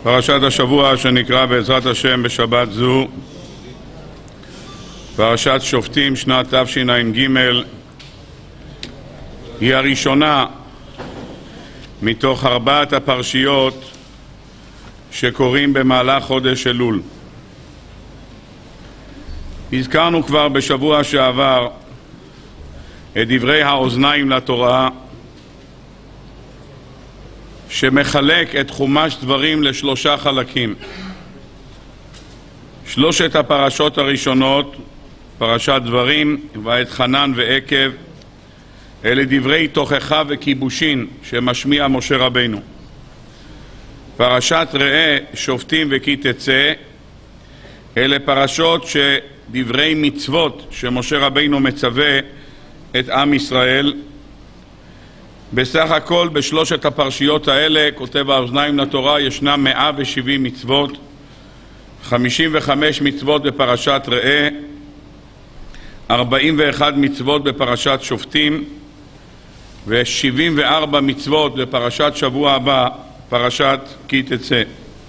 פרשת השבוע שנקרא בעזרת השם בשבת זו, פרשת שופטים שנת תשע"ג, היא הראשונה מתוך 4 הפרשיות שקוראים במהלך חודש אלול. הזכרנו כבר בשבוע שעבר את דברי האוזניים לתורה, שמחלק את חומש דברים ל3 חלקים. 3 הפרשות הראשונות, פרשת דברים, ואת חנן ועקב, אלה דברי תוכחה וכיבושין שמשמיע משה רבינו. פרשת ראה, שופטים וכי תצא, אלה פרשות שדברי מצוות שמשה רבינו מצווה את עם ישראל. בסך הכל ב3 הפרשיות האלה, כותב האוזניים לתורה, ישנם 170 מצוות, 55 מצוות בפרשת ראה, 41 מצוות בפרשת שופטים, ו74 מצוות בפרשת שבוע הבא, פרשת כי תצא.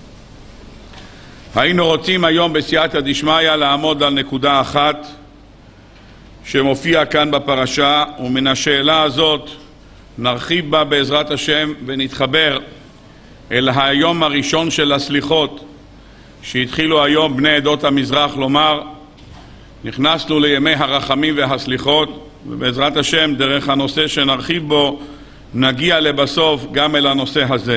היינו רוצים היום בסייעתא דשמיא לעמוד על נקודה אחת שמופיע כאן בפרשה, ומן השאלה הזאת נרחיב בה בעזרת השם ונתחבר אל היום הראשון של הסליחות שהתחילו היום בני עדות המזרח לומר. נכנסנו לימי הרחמים והסליחות, ובעזרת השם דרך הנושא שנרחיב בו נגיע לבסוף גם אל הנושא הזה.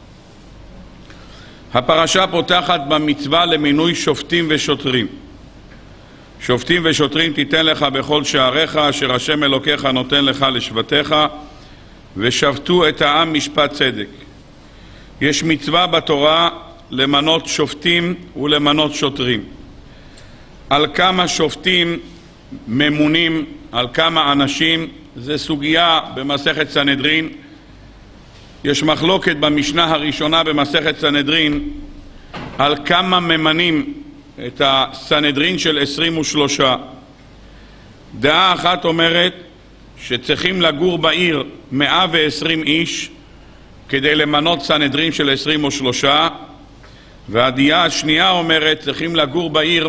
הפרשה פותחת במצווה למינוי שופטים ושוטרים. שופטים ושוטרים תיתן לך בכל שעריך אשר השם אלוקיך נותן לך לשבטיך, ושפטו את העם משפט צדק. יש מצווה בתורה למנות שופטים ולמנות שוטרים. על כמה שופטים ממונים, על כמה אנשים, זה סוגיה במסכת סנהדרין. יש מחלוקת במשנה הראשונה במסכת סנהדרין על כמה ממנים את הסנהדרין של 23. דעה אחת אומרת שצריכים לגור בעיר 120 איש כדי למנות סנהדרין של 23, והדעה השנייה אומרת צריכים לגור בעיר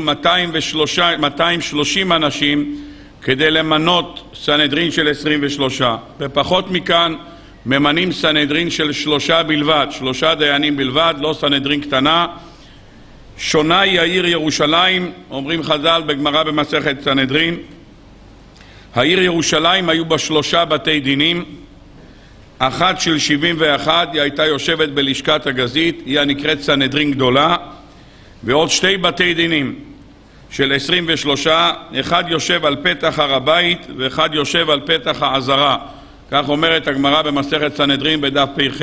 230 אנשים כדי למנות סנהדרין של 23. ופחות מכאן ממנים סנהדרין של 3 בלבד, 3 דיינים בלבד, לא סנהדרין קטנה. שונה היא העיר ירושלים, אומרים חז"ל בגמרא במסכת סנהדרין. העיר ירושלים היו בה 3 בתי דינים, אחת של 71, היא הייתה יושבת בלשכת הגזית, היא הנקראת סנהדרין גדולה, ועוד 2 בתי דינים של 23, אחד יושב על פתח הר הבית ואחד יושב על פתח העזרה. כך אומרת הגמרא במסכת סנהדרין בדף פ"ח.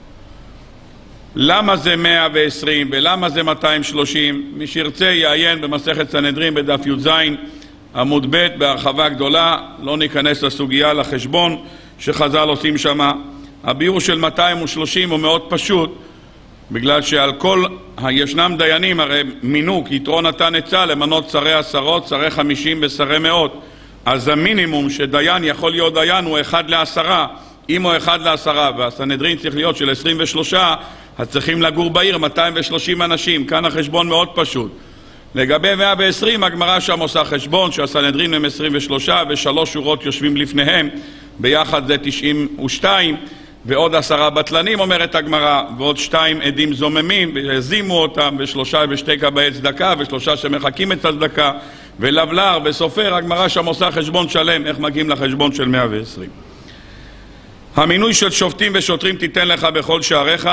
למה זה 120 ולמה זה 230? מי שירצה יעיין במסכת סנהדרין בדף י"ז עמוד ב' בהרחבה גדולה, לא ניכנס לסוגיה, לחשבון שחז"ל עושים שמה. הביאור של 230 הוא מאוד פשוט, בגלל שעל כל ישנם דיינים, הרי מינו, כי יתרו נתן עצה למנות שרי עשרות, שרי 50 ושרי מאות. אז המינימום שדיין יכול להיות דיין הוא 1 ל10, אם הוא 1 ל10, והסנהדרין צריך להיות של 23, אז צריכים לגור בעיר 230 אנשים. כאן החשבון מאוד פשוט. לגבי 120, הגמרא שם עושה חשבון שהסנהדרין הם 23 ו3 שורות יושבים לפניהם, ביחד זה 92, ועוד 10 בטלנים אומרת הגמרא, ועוד 2 עדים זוממים והזימו אותם, ו3 ו2 קבעי צדקה, ו3 שמחכים את הצדקה, ולבלר וסופר. הגמרא שם עושה חשבון שלם איך מגיעים לחשבון של 120. המינוי של שופטים ושוטרים תיתן לך בכל שעריך.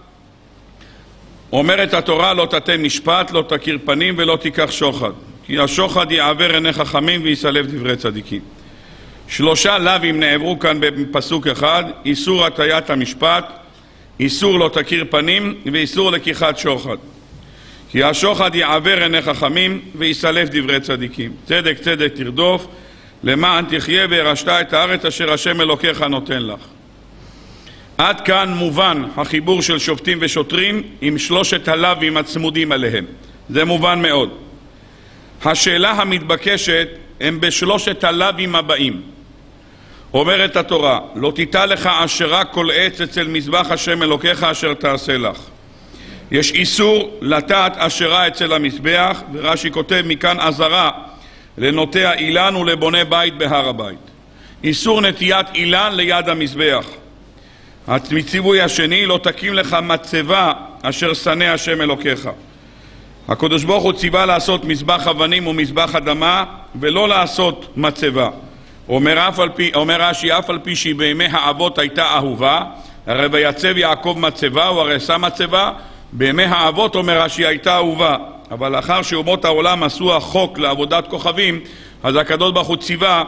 אומרת התורה לא תתן משפט, לא תכיר פנים ולא תיקח שוחד, כי השוחד יעבר עיני חכמים ויסלף דברי צדיקים. 3 לאווים נעברו כאן בפסוק אחד: איסור הטיית המשפט, איסור לא תכיר פנים ואיסור לקיחת שוחד. כי השוחד יעבר עיני חכמים ויסלף דברי צדיקים. צדק צדק תרדוף למען תחיה וירשת את הארץ אשר השם אלוקיך נותן לך. עד כאן מובן החיבור של שופטים ושוטרים עם 3 הלאווים הצמודים עליהם. זה מובן מאוד. השאלה המתבקשת הם ב3 הלאווים הבאים. אומרת התורה, לא תיטע לך אשרה כל עץ אצל מזבח השם אלוקיך אשר תעשה לך. יש איסור לטעת אשרה אצל המזבח, ורש"י כותב מכאן אזהרה לנוטע אילן ולבוני בית בהר הבית. איסור נטיית אילן ליד המזבח. הציווי השני, לא תקים לך מצבה אשר שנא השם אלוקיך. הקדוש ברוך הוא ציווה לעשות מזבח אבנים ומזבח אדמה ולא לעשות מצבה. אומר רש"י, אף על פי שהיא בימי האבות הייתה אהובה, הרי ויצב יעקב מצבה, הוא הרי עשה מצבה, בימי האבות אומר רש"י הייתה אהובה, אבל לאחר שאומות העולם עשו החוק לעבודת כוכבים, אז הקדוש ברוך הוא ציווה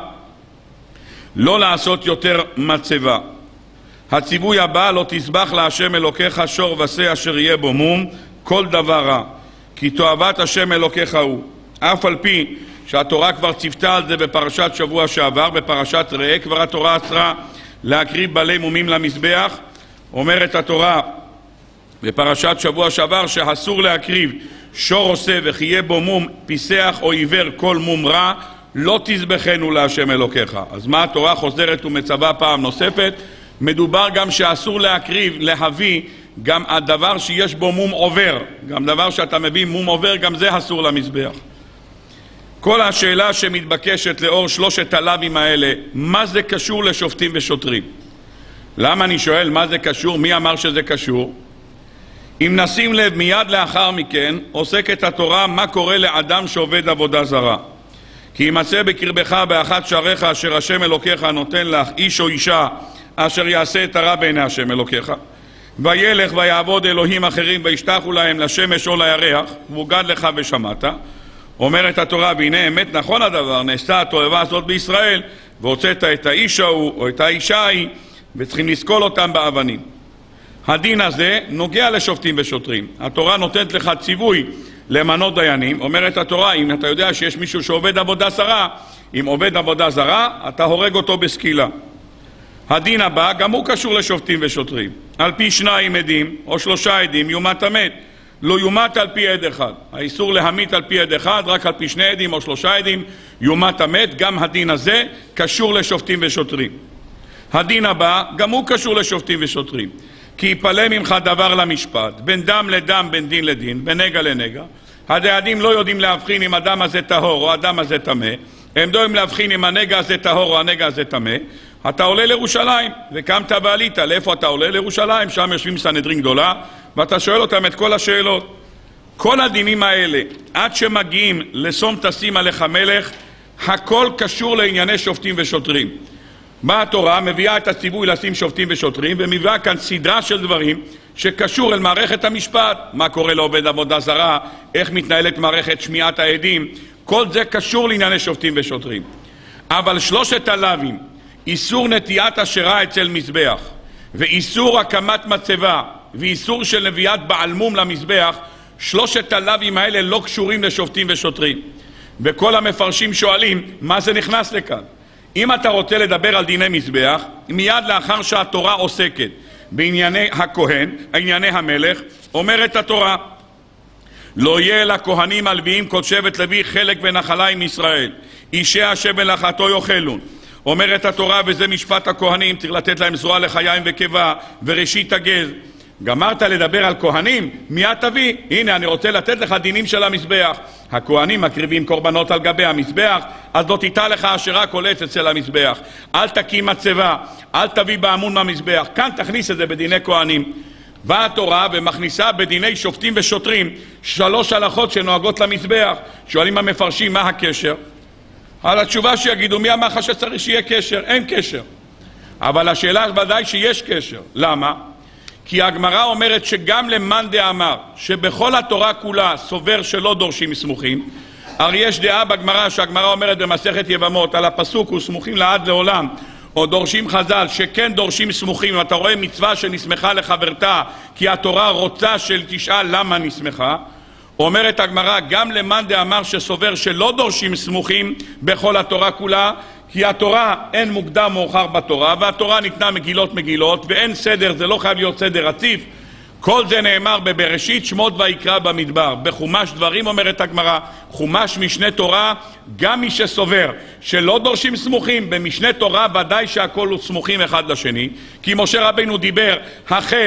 לא לעשות יותר מצבה. הציווי הבא, לא תזבח להשם אלוקיך שור ושה אשר יהיה בו מום, כל דבר רע, כי תועבת השם אלוקיך הוא. אף על פי שהתורה כבר ציוותה על זה בפרשת שבוע שעבר, בפרשת ראה, כבר התורה אסרה להקריב בעלי מומים למזבח. אומרת התורה בפרשת שבוע שעבר שאסור להקריב שור או שה וכי יהיה בו מום, פיסח או עיוור כל מום רע, לא תזבחנו להשם אלוקיך. אז מה התורה חוזרת ומצווה פעם נוספת? מדובר גם שאסור להקריב, להביא גם הדבר שיש בו מום עובר, גם דבר שאתה מביא מום עובר, גם זה אסור למזבח. כל השאלה שמתבקשת לאור שלושת הלאווים האלה, מה זה קשור לשופטים ושוטרים? למה אני שואל מה זה קשור? מי אמר שזה קשור? אם נשים לב, מיד לאחר מכן עוסקת התורה מה קורה לאדם שעובד עבודה זרה. כי ימצא בקרבך באחת שעריך אשר השם אלוקיך נותן לך, איש או אישה אשר יעשה את הרע בעיני השם אלוקיך, וילך ויעבוד אלוהים אחרים וישתחו להם לשמש או לירח, והוגד לך ושמעת. אומרת התורה, והנה אמת נכון הדבר, נעשתה התועבה הזאת בישראל, והוצאת את האיש ההוא או את האישה ההיא, וצריכים לסקול אותם באבנים. הדין הזה נוגע לשופטים ושוטרים. התורה נותנת לך ציווי למנות דיינים. אומרת התורה, אם אתה יודע שיש מישהו שעובד עבודה זרה, אם עובד עבודה זרה, אתה הורג אותו בסקילה. הדין הבא גם הוא קשור לשופטים ושוטרים. על פי 2 עדים או 3 עדים יומת המת. לא יומת על פי עד אחד. האיסור להמית על פי עד אחד, רק על פי 2 עדים או 3 עדים יומת המת. גם הדין הזה קשור לשופטים ושוטרים. הדין הבא גם הוא קשור לשופטים ושוטרים. כי יפלה ממך דבר למשפט, בין דם לדם, בין דין לדין, בין נגע לנגע. הדיינים לא יודעים להבחין אם הדם הזה טהור או הדם הזה טמא. הם לא יודעים להבחין אם הנגע הזה טהור או הנגע הזה טמא. אתה עולה לירושלים, וקמת ועלית. לאיפה אתה עולה? לירושלים. שם יושבים סנהדרין גדולה, ואתה שואל אותם את כל השאלות. כל הדינים האלה, עד שמגיעים לשום תשים עליך מלך, הכל קשור לענייני שופטים ושוטרים. באה התורה, מביאה את הציווי לשים שופטים ושוטרים, ומביאה כאן סדרה של דברים שקשור אל מערכת המשפט. מה קורה לעובד עבודה זרה, איך מתנהלת מערכת שמיעת העדים, כל זה קשור לענייני שופטים ושוטרים. אבל 3 הלאווים, איסור נטיית אשרה אצל מזבח, ואיסור הקמת מצבה, ואיסור של נביאת בעל מום למזבח, 3 הלאווים האלה לא קשורים לשופטים ושוטרים. וכל המפרשים שואלים, מה זה נכנס לכאן? אם אתה רוצה לדבר על דיני מזבח, מיד לאחר שהתורה עוסקת בענייני הכהן, ענייני המלך, אומרת התורה, לא יהיה לכהנים הלוויים כל שבט לוי חלק ונחלה עם ישראל, אישי השם מלאכתו יאכלון. אומרת התורה, וזה משפט הכהנים, צריך לתת להם זרוע לחיים וקיבה וראשית הגז. גמרת לדבר על כהנים? מיד תביא. הנה, אני רוצה לתת לך דינים של המזבח. הכהנים מקריבים קורבנות על גבי המזבח, אז לא תיטע לך אשרה קולץ אצל המזבח. אל תקים מצבה, אל תביא באמון מהמזבח. כאן תכניס את זה בדיני כהנים. באה התורה ומכניסה בדיני שופטים ושוטרים 3 הלכות שנוהגות למזבח. שואלים המפרשים מה הקשר? על התשובה שיגידו, מי אמר לך שצריך שיהיה קשר? אין קשר. אבל השאלה ודאי שיש קשר. למה? כי הגמרא אומרת שגם למאן דאמר שבכל התורה כולה סובר שלא דורשים סמוכים, הרי יש דעה בגמרא שהגמרא אומרת במסכת יבמות על הפסוק וסמוכים לעד לעולם, או דורשים חז"ל שכן דורשים סמוכים. אם אתה רואה מצווה שנסמכה לחברתה כי התורה רוצה שתשאל למה נסמכה, אומרת הגמרא גם למאן דאמר שסובר שלא דורשים סמוכים בכל התורה כולה, כי התורה אין מוקדם מאוחר בתורה, והתורה ניתנה מגילות ואין סדר, זה לא חייב להיות סדר רציף. כל זה נאמר בבראשית, שמות ויקרא במדבר. בחומש דברים אומרת הגמרא, חומש משנה תורה, גם מי שסובר שלא דורשים סמוכים במשנה תורה ודאי שהכל הוא סמוכים אחד לשני, כי משה רבינו דיבר החל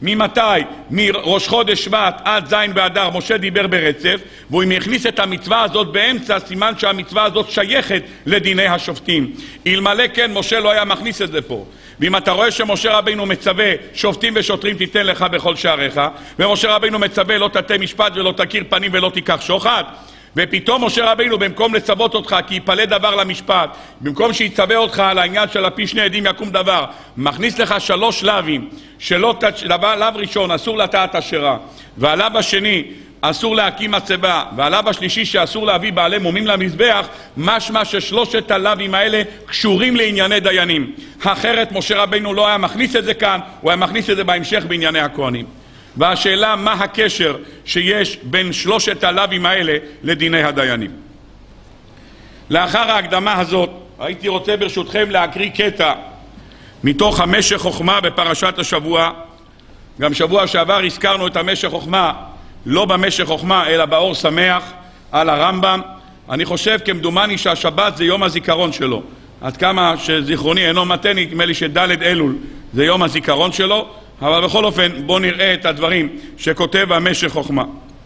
ממתי? מראש חודש שבט עד ז' באדר משה דיבר ברצף, והוא הכניס את המצווה הזאת באמצע, סימן שהמצווה הזאת שייכת לדיני השופטים. אלמלא כן משה לא היה מכניס את זה פה. ואם אתה רואה שמשה רבינו מצווה שופטים ושוטרים תיתן לך בכל שעריך, ומשה רבינו מצווה לא תטה משפט ולא תכיר פנים ולא תיקח שוחד, ופתאום משה רבינו במקום לצוות אותך כי יפלה דבר למשפט, במקום שיצווה אותך על העניין של הפי שני עדים יקום דבר, מכניס לך 3 לאווים, לאו ראשון אסור לטעת אשרה, והלאו השני אסור להקים מצבה, והלאו השלישי שאסור להביא בעלי מומים למזבח, משמע ששלושת הלאווים האלה קשורים לענייני דיינים. אחרת משה רבינו לא היה מכניס את זה כאן, הוא היה מכניס את זה בהמשך בענייני הכהנים. והשאלה מה הקשר שיש בין 3 הלאווים האלה לדיני הדיינים. לאחר ההקדמה הזאת הייתי רוצה ברשותכם להקריא קטע מתוך המשך חוכמה בפרשת השבוע. גם שבוע שעבר הזכרנו את המשך חוכמה, לא במשך חוכמה אלא באור שמח על הרמב"ם. אני חושב כמדומני שהשבת זה יום הזיכרון שלו, עד כמה שזיכרוני אינו מתני, נדמה לי שד' אלול זה יום הזיכרון שלו, אבל בכל אופן בואו נראה את הדברים שכותב המשך חוכמה.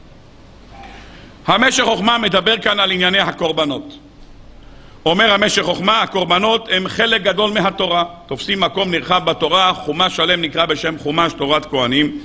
המשך חוכמה מדבר כאן על ענייני הקורבנות. אומר המשך חוכמה, הקורבנות הם חלק גדול מהתורה, תופסים מקום נרחב בתורה, חומש שלם נקרא בשם חומש תורת כהנים.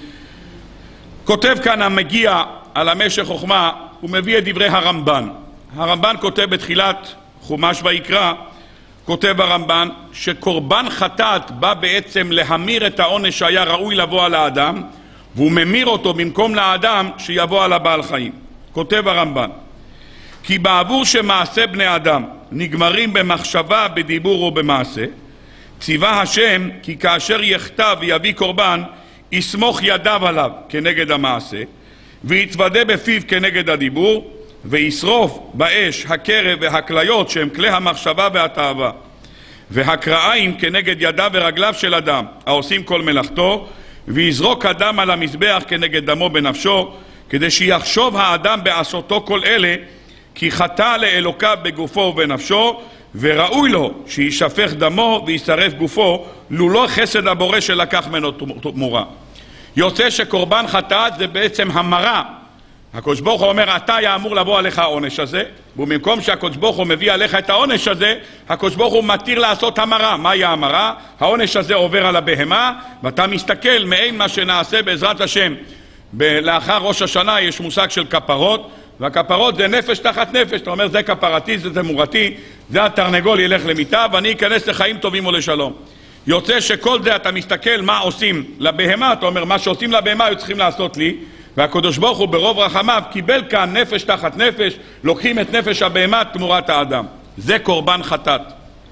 כותב כאן המגיע על המשך חוכמה, הוא מביא את דברי הרמב"ן. הרמב"ן כותב בתחילת חומש ויקרא, כותב הרמב"ן שקורבן חטאת בא בעצם להמיר את העונש שהיה ראוי לבוא על האדם, והוא ממיר אותו במקום לאדם שיבוא על הבעל חיים. כותב הרמב"ן, כי בעבור שמעשה בני אדם נגמרים במחשבה, בדיבור או במעשה, ציווה השם כי כאשר יכתב ויביא קורבן, יסמוך ידיו עליו כנגד המעשה, ויתוודה בפיו כנגד הדיבור, וישרוף באש הקרב והכליות שהם כלי המחשבה והתאווה, והקרעיים כנגד ידיו ורגליו של אדם העושים כל מלאכתו, ויזרוק אדם על המזבח כנגד דמו בנפשו, כדי שיחשוב האדם בעשותו כל אלה כי חטא לאלוקיו בגופו ובנפשו, וראוי לו שישפך דמו וישרף גופו, לולא חסד הבורא שלקח ממנו תמורה. יוצא שקורבן חטאת זה בעצם המרה. הקדוש ברוך הוא אומר אתה היה אמור לבוא עליך העונש הזה, ובמקום שהקדוש ברוך הוא מביא עליך את העונש הזה, הקדוש ברוך הוא מתיר לעשות המרה. מהי המרה? העונש הזה עובר על הבהמה, ואתה מסתכל מעין מה שנעשה בעזרת השם לאחר ראש השנה. יש מושג של כפרות, והכפרות זה נפש תחת נפש. אתה אומר זה כפרתי, זה תמורתי, זה התרנגול ילך למיטה ואני אכנס לחיים טובים או לשלום. יוצא שכל זה אתה מסתכל מה עושים לבהמה, אתה אומר מה שעושים לבהמה היו צריכים לעשות לי, והקדוש ברוך הוא ברוב רחמיו קיבל כאן נפש תחת נפש, לוקחים את נפש הבהמה תמורת האדם. זה קורבן חטאת.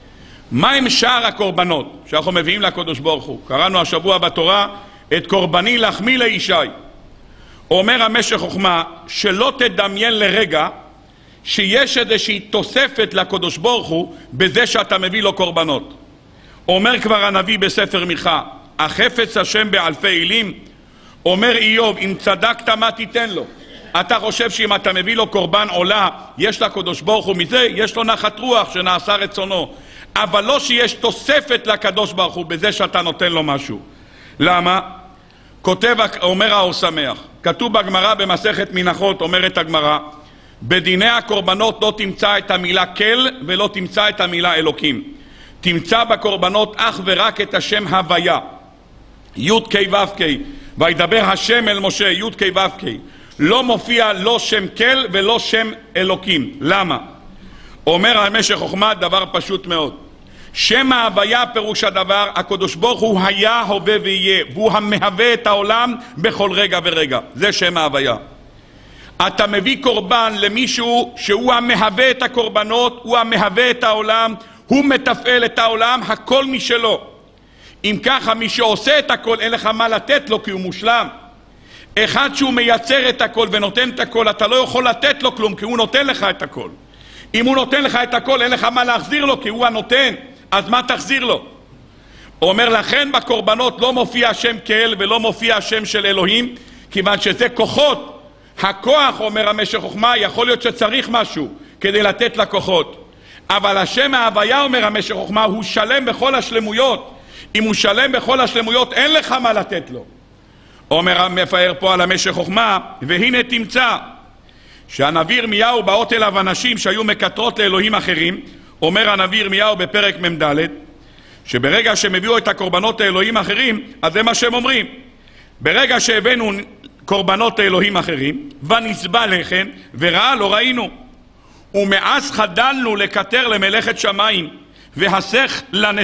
מה עם שאר הקורבנות שאנחנו מביאים לקדוש ברוך הוא? קראנו השבוע בתורה את קורבני לחמי לישי. אומר המשך חוכמה שלא תדמיין לרגע שיש איזושהי תוספת לקדוש ברוך הוא בזה שאתה מביא לו קורבנות. אומר כבר הנביא בספר מיכה, החפץ השם באלפי אילים. אומר איוב, אם צדקת מה תיתן לו? אתה חושב שאם אתה מביא לו קורבן עולה יש לקדוש ברוך הוא מזה? יש לו נחת רוח שנעשה רצונו, אבל לא שיש תוספת לקדוש ברוך הוא בזה שאתה נותן לו משהו. למה? כותב, אומר האור שמח, כתוב בגמרא במסכת מנחות, אומרת הגמרא, בדיני הקורבנות לא תמצא את המילה כל ולא תמצא את המילה אלוקים. תמצא בקורבנות אך ורק את השם הוויה, י' כ' ו' כ', וידבר השם אל משה, י' כ' ו' כ'. לא מופיע לא שם כל ולא שם אלוקים. למה? אומר המשך חוכמה דבר פשוט מאוד. שם ההוויה פירוש הדבר, הקדוש ברוך הוא היה, הווה ויהיה, והוא המהווה את העולם בכל רגע ורגע. זה שם ההוויה. אתה מביא קורבן למישהו שהוא המהווה את הקורבנות, הוא המהווה את העולם, הוא מתפעל את העולם, הכל משלו. אם ככה מי שעושה את הכל אין לך מה לתת לו כי הוא מושלם. אחד שהוא מייצר את הכל ונותן את הכל, אתה לא יכול לתת לו כלום כי הוא נותן לך את הכל. אם הוא נותן לך את הכל אין לך מה להחזיר לו כי הוא הנותן, אז מה תחזיר לו? הוא אומר לכן בקורבנות לא מופיע השם כאל ולא מופיע השם של אלוהים, כיוון שזה כוחות. הכוח, אומר המשך חוכמה, יכול להיות שצריך משהו כדי לתת לכוחות, אבל השם ההוויה, אומר המשך חוכמה, הוא שלם בכל השלמויות. אם הוא שלם בכל השלמויות אין לך מה לתת לו. אומר המפאר פה על המשך חוכמה, והנה תמצא שהנביא ירמיהו באות אליו אנשים שהיו מקטרות לאלוהים אחרים. אומר הנביא ירמיהו בפרק מ"ד, שברגע שהם הביאו את הקורבנות לאלוהים אחרים, אז זה מה שהם אומרים: ברגע שהבאנו קורבנות לאלוהים אחרים ונצבע לחם ורעה לא ראינו, ומאז חדלנו לקטר למלאכת שמיים, והסך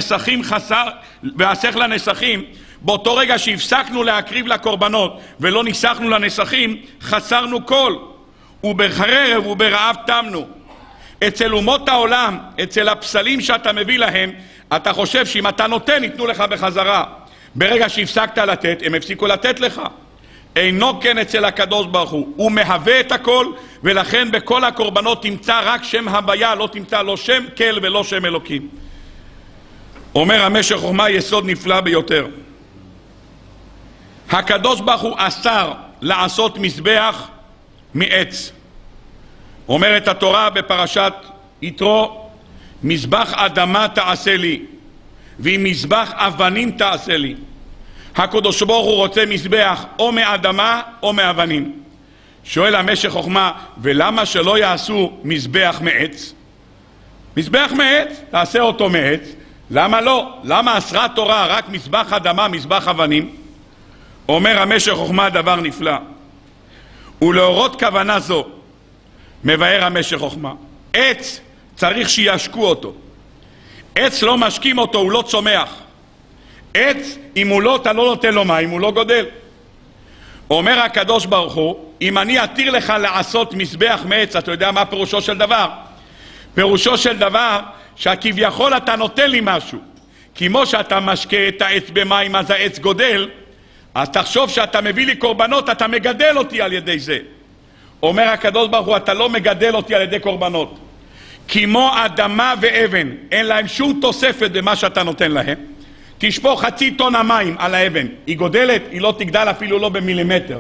לנסכים, באותו רגע שהפסקנו להקריב לקורבנות ולא ניסחנו לנסכים, חסרנו כל, ובחרב וברעב תמנו. אצל אומות העולם, אצל הפסלים שאתה מביא להם, אתה חושב שאם אתה נותן ייתנו לך בחזרה. ברגע שהפסקת לתת, הם הפסיקו לתת לך. אינו כן אצל הקדוש ברוך הוא מהווה את הכל, ולכן בכל הקורבנות תמצא רק שם הוויה, לא תמצא לא שם כל ולא שם אלוקים. אומר המשך חוכמה יסוד נפלא ביותר. הקדוש ברוך הוא אסר לעשות מזבח מעץ. אומרת התורה בפרשת יתרו, מזבח אדמה תעשה לי ועם מזבח אבנים תעשה לי. הקדוש ברוך הוא רוצה מזבח או מאדמה או מאבנים. שואל המשך חוכמה, ולמה שלא יעשו מזבח מעץ? מזבח מעץ, תעשה אותו מעץ. למה לא? למה אסרה תורה רק מזבח אדמה, מזבח אבנים? אומר המשך חוכמה דבר נפלא, ולהורות כוונה זו מבאר המשך חוכמה, עץ צריך שישקו אותו. עץ לא משקים אותו, הוא לא צומח. עץ, אם הוא לא, אתה לא נותן לו מים, הוא לא גודל. אומר הקדוש ברוך הוא, אם אני אתיר לך לעשות מזבח מעץ, אתה יודע מה פירושו של דבר? פירושו של דבר שכביכול אתה נותן לי משהו. כמו שאתה משקה את העץ במים אז העץ גודל, אז תחשוב שאתה מביא לי קורבנות, אתה מגדל אותי על ידי זה. אומר הקדוש ברוך הוא, אתה לא מגדל אותי על ידי קורבנות. כמו אדמה ואבן, אין להם שום תוספת במה שאתה נותן להם. תשפוך 0.5 טון המים על האבן, היא גודלת, היא לא תגדל אפילו לא במילימטר.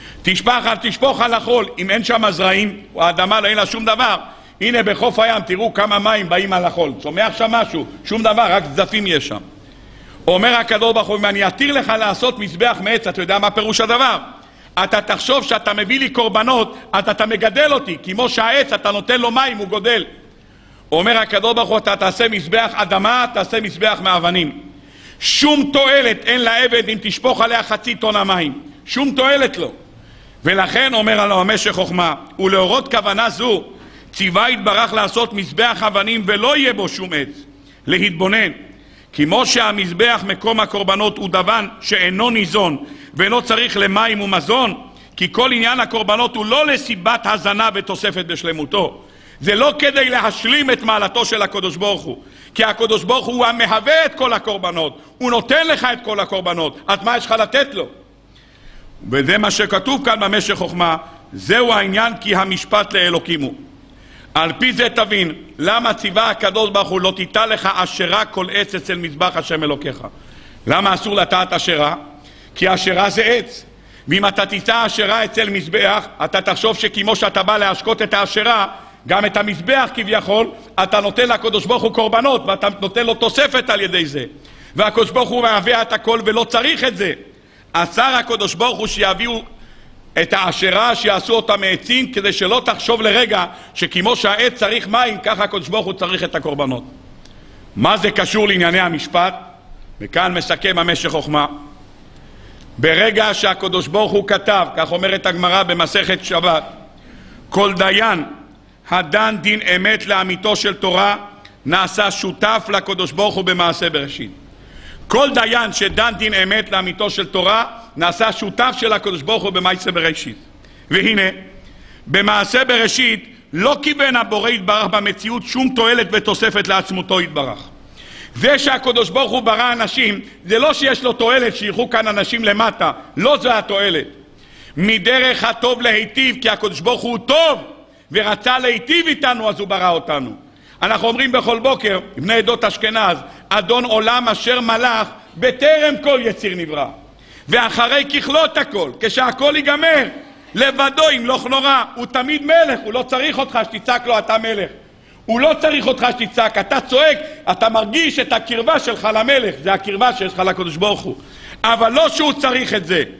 תשפוך על החול, אם אין שם זרעים, או האדמה לא אין לה שום דבר. הנה בחוף הים, תראו כמה מים באים על החול. צומח שם משהו, שום דבר, רק זפים יש שם. אומר הקדוש ברוך הוא, אם אני אתיר לך לעשות מזבח מעץ, אתה יודע מה פירוש הדבר? אתה תחשוב שאתה מביא לי קורבנות, אתה מגדל אותי, כמו שהעץ אתה נותן לו מים, הוא גודל. אומר הקדוש ברוך הוא, אתה תעשה מזבח אדמה, תעשה מזבח מאבנים. שום תועלת אין לאבן אם תשפוך עליה 0.5 טון המים, שום תועלת לו. ולכן אומר עליו המשך חוכמה, ולהורות כוונה זו ציווה יתברך לעשות מזבח אבנים ולא יהיה בו שום עץ, להתבונן. כמו שהמזבח מקום הקורבנות הוא דבן שאינו ניזון ולא צריך למים ומזון, כי כל עניין הקורבנות הוא לא לסיבת הזנה ותוספת בשלמותו. זה לא כדי להשלים את מעלתו של הקדוש ברוך הוא, כי הקדוש ברוך הוא המהווה את כל הקורבנות, הוא נותן לך את כל הקורבנות, אז מה יש לך לתת לו? וזה מה שכתוב כאן במשך חוכמה, זהו העניין, כי המשפט לאלוקים הוא. על פי זה תבין למה ציווה הקדוש ברוך הוא לא תיטע לך אשרה כל עץ אצל מזבח השם אלוקיך. למה אסור לטעת אשרה? כי אשרה זה עץ, ואם אתה תיטע אשרה אצל מזבח, אתה תחשוב שכמו שאתה בא להשקות את האשרה, גם את המזבח כביכול, אתה נותן לקדוש ברוך הוא קורבנות, ואתה נותן לו תוספת על ידי זה. והקדוש ברוך הוא מהווה את הכל ולא צריך את זה. אסר הקדוש ברוך הוא שיביאו את האשרה, שיעשו אותה מעצים, כדי שלא תחשוב לרגע שכמו שהעץ צריך מים, ככה הקדוש ברוך הוא צריך את הקורבנות. מה זה קשור לענייני המשפט? וכאן מסכם המשך חוכמה. ברגע שהקדוש ברוך הוא כתב, כך אומרת הגמרא במסכת שבת, כל דיין הדן דין אמת לאמיתו של תורה נעשה שותף לקדוש ברוך הוא במעשה בראשית. כל דיין שדן דין אמת לאמיתו של תורה נעשה שותף של הקדוש ברוך הוא במעשה בראשית. והנה, במעשה בראשית לא כיוון הבורא יתברך במציאות שום תועלת ותוספת לעצמותו יתברך. זה שהקדוש ברוך הוא ברא אנשים, זה לא שיש לו תועלת שיחו כאן אנשים למטה, לא זה התועלת. מדרך הטוב להיטיב, כי הקדוש ברוך הוא טוב ורצה להיטיב איתנו, אז הוא ברא אותנו. אנחנו אומרים בכל בוקר, בני עדות אשכנז, אדון עולם אשר מלך בטרם כל יציר נברא, ואחרי ככלות הכל, כשהכל ייגמר, לבדו ימלוך נורא. הוא תמיד מלך, הוא לא צריך אותך שתצעק לו אתה מלך, הוא לא צריך אותך שתצעק, אתה צועק, אתה מרגיש את הקרבה שלך למלך, זה הקרבה שיש לך לקדוש ברוך הוא, אבל לא שהוא צריך את זה.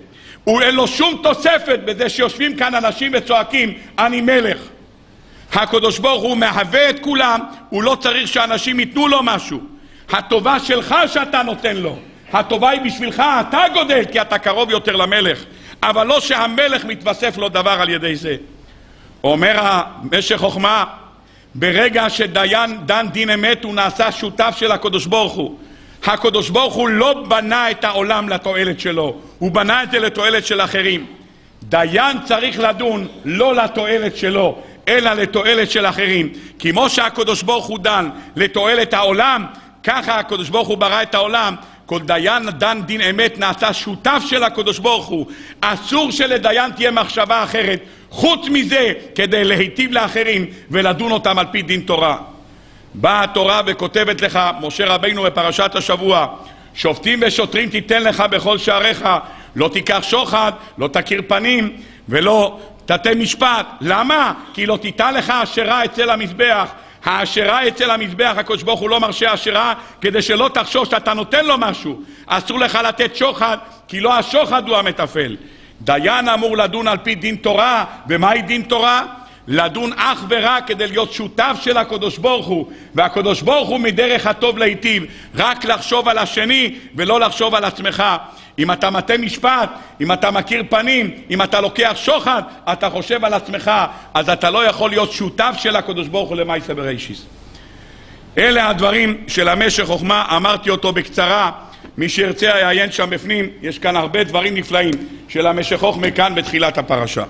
אין לו שום תוספת בזה שיושבים כאן אנשים וצועקים אני מלך. הקדוש ברוך הוא מהווה את כולם, הוא לא צריך שאנשים ייתנו לו משהו. הטובה שלך שאתה נותן לו, הטובה היא בשבילך, אתה גודל כי אתה קרוב יותר למלך, אבל לא שהמלך מתווסף לו דבר על ידי זה. אומר המשך חוכמה, ברגע שדיין דן דין אמת הוא נעשה שותף של הקדוש ברוך הוא. הקדוש ברוך הוא לא בנה את העולם לתועלת שלו, הוא בנה את זה לתועלת של אחרים. דיין צריך לדון לא לתועלת שלו אלא לתועלת של אחרים. כמו שהקדוש ברוך הוא דן לתועלת העולם, ככה הקדוש ברוך הוא ברא את העולם. כל דיין דן דין אמת נעשה שותף של הקדוש ברוך הוא. אסור שלדיין תהיה מחשבה אחרת חוץ מזה כדי להיטיב לאחרים ולדון אותם על פי דין תורה. באה התורה וכותבת לך, משה רבינו בפרשת השבוע, שופטים ושוטרים תיתן לך בכל שעריך, לא תיקח שוחד, לא תכיר פנים ולא תטה משפט. למה? כי לא תיתן לך אשרה אצל המזבח. האשרה אצל המזבח, הקדוש ברוך הוא לא מרשה אשרה כדי שלא תחשוב שאתה נותן לו משהו. אסור לך לתת שוחד כי לא השוחד הוא המטפל. דיין אמור לדון על פי דין תורה. ומהי דין תורה? לדון אך ורק כדי להיות שותף של הקדוש ברוך הוא, והקדוש ברוך הוא מדרך הטוב להיטיב, רק לחשוב על השני ולא לחשוב על עצמך. אם אתה מטה משפט, אם אתה מכיר פנים, אם אתה לוקח שוחד, אתה חושב על עצמך, אז אתה לא יכול להיות שותף של הקדוש ברוך הוא למעשה בראשיס. אלה הדברים של המשך חוכמה, אמרתי אותו בקצרה, מי שירצה יעיין שם בפנים, יש כאן הרבה דברים נפלאים של המשך חוכמה כאן בתחילת הפרשה.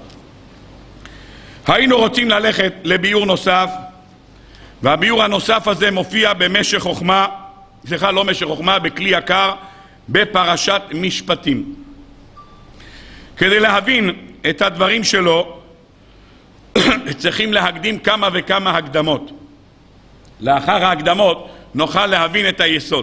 היינו רוצים ללכת לביור נוסף, והביור הנוסף הזה מופיע במשך חוכמה, לא משך חוכמה, בכלי יקר, בפרשת משפטים. כדי להבין את הדברים שלו, צריכים להקדים כמה וכמה הקדמות. לאחר ההקדמות נוכל להבין את היסוד.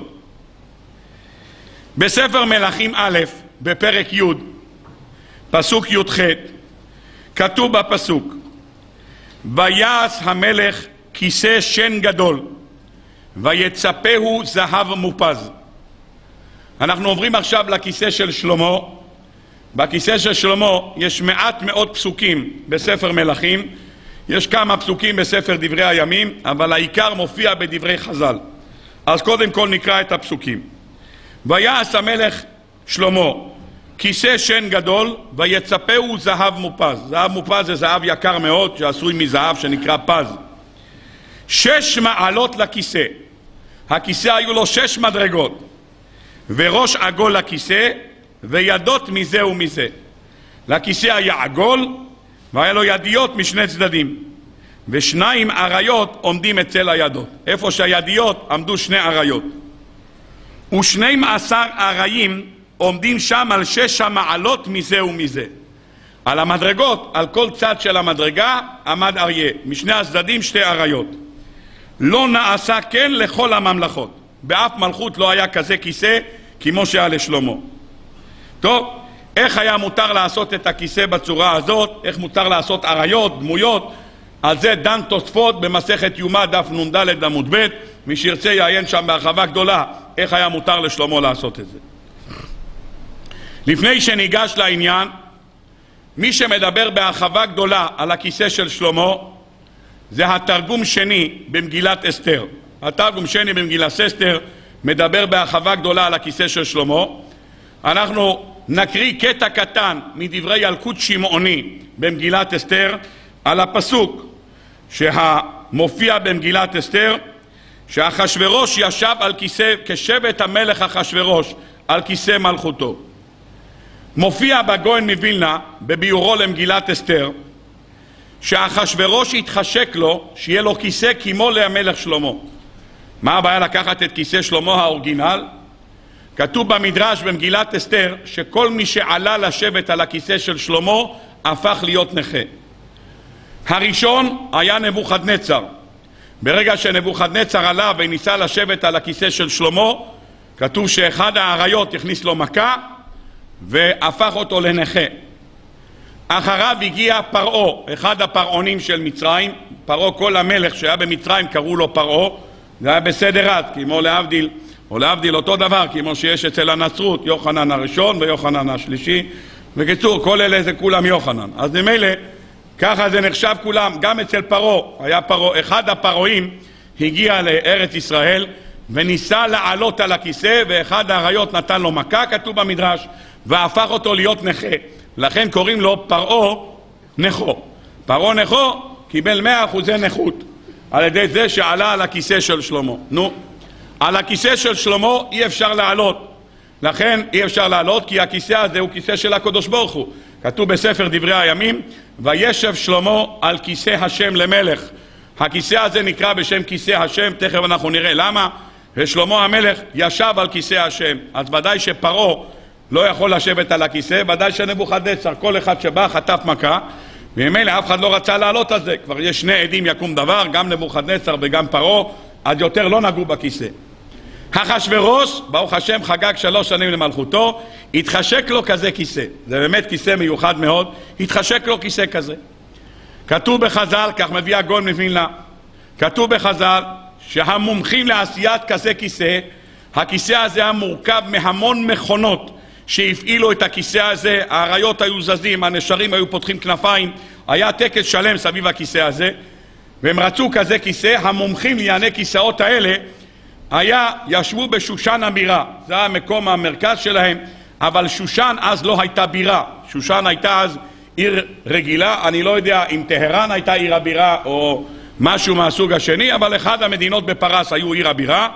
בספר מלכים א', בפרק י', פסוק י"ח, כתוב בפסוק, ויעש המלך כיסא שן גדול ויצפהו זהב מופז. אנחנו עוברים עכשיו לכיסא של שלמה. בכיסא של שלמה יש מעט מאוד פסוקים בספר מלכים, יש כמה פסוקים בספר דברי הימים, אבל העיקר מופיע בדברי חז"ל. אז קודם כל נקרא את הפסוקים. ויעש המלך שלמה כיסא שן גדול ויצפהו זהב מופז. זהב מופז זה זהב יקר מאוד שעשוי מזהב שנקרא פז. 6 מעלות לכיסא. הכיסא היו לו 6 מדרגות, וראש עגול לכיסא וידות מזה ומזה. לכיסא היה עגול והיה לו ידיות משני צדדים, ו2 אריות עומדים אצל הידות. איפה שהידיות עמדו 2 אריות, ו12 אריים עומדים שם על 6 המעלות מזה ומזה. על המדרגות, על כל צד של המדרגה עמד אריה, משני הצדדים 2 אריות. לא נעשה כן לכל הממלכות. באף מלכות לא היה כזה כיסא כמו שהיה לשלמה. טוב, איך היה מותר לעשות את הכיסא בצורה הזאת? איך מותר לעשות אריות, דמויות? על זה דן תוספות במסכת יומא דף נ"ד עמוד ב', מי שירצה יעיין שם בהרחבה גדולה איך היה מותר לשלמה לעשות את זה. לפני שניגש לעניין, מי שמדבר בהרחבה גדולה על הכיסא של שלמה זה התרגום שני במגילת אסתר. התרגום שני במגילת אסתר מדבר בהרחבה גדולה על הכיסא של שלמה. אנחנו נקריא קטע קטן מדברי ילקוט שמעוני במגילת אסתר על הפסוק שמופיע במגילת אסתר, שאחשוורוש ישב על כיסא כשבט המלך אחשוורוש על כיסא מלכותו. מופיע בגאון מווילנה בביאורו למגילת אסתר שאחשוורוש התחשק לו שיהיה לו כיסא כמו למלך שלמה. מה הבעיה לקחת את כיסא שלמה האורגינל? כתוב במדרש במגילת אסתר שכל מי שעלה לשבת על הכיסא של שלמה הפך להיות נכה. הראשון היה נבוכדנצר. ברגע שנבוכדנצר עלה וניסה לשבת על הכיסא של שלמה, כתוב שאחד האריות הכניס לו מכה והפך אותו לנכה. אחריו הגיע פרעה, אחד הפרעונים של מצרים. פרעה, כל המלך שהיה במצרים קראו לו פרעה. זה היה בסדר עד, כמו להבדיל, או להבדיל אותו דבר כמו שיש אצל הנצרות, יוחנן הראשון ויוחנן השלישי, בקיצור, כל אלה זה כולם יוחנן. אז ממילא, ככה זה נחשב כולם, גם אצל פרעה. היה פרעה, אחד הפרעויים הגיע לארץ ישראל וניסה לעלות על הכיסא, ואחד האריות נתן לו מכה, כתוב במדרש, והפך אותו להיות נכה. לכן קוראים לו פרעה נכו. פרעה נכו קיבל 100% נכות על ידי זה שעלה על הכיסא של שלמה. נו, על הכיסא של שלמה אי אפשר לעלות. לכן אי אפשר לעלות, כי הכיסא הזה הוא כיסא של הקדוש ברוך הוא. כתוב בספר דברי הימים, וישב שלמה על כיסא השם למלך. הכיסא הזה נקרא בשם כיסא השם, תכף אנחנו נראה למה. ושלמה המלך ישב על כיסא השם. אז ודאי שפרעה לא יכול לשבת על הכיסא, ודאי שנבוכדנצר, כל אחד שבא חטף מכה, וממילא אף אחד לא רצה לעלות על זה. כבר יש שני עדים יקום דבר, גם נבוכדנצר וגם פרעה, אז יותר לא נגעו בכיסא. אחשוורוש, ברוך השם, חגג 3 שנים למלכותו, התחשק לו כזה כיסא. זה באמת כיסא מיוחד מאוד, התחשק לו כיסא כזה. כתוב בחז"ל, כך מביא הגאון מווילנה, כתוב בחז"ל שהמומחים לעשיית כזה כיסא, הכיסא הזה היה מורכב מהמון מכונות שהפעילו את הכיסא הזה, האריות היו זזים, הנשרים היו פותחים כנפיים, היה טקס שלם סביב הכיסא הזה, והם רצו כזה כיסא. המומחים לענייני כיסאות האלה ישבו בשושן הבירה, זה היה מקום המרכז שלהם, אבל שושן אז לא הייתה בירה, שושן הייתה אז עיר רגילה, אני לא יודע אם טהרן הייתה עיר הבירה או משהו מהסוג השני, אבל אחד המדינות בפרס היו עיר הבירה,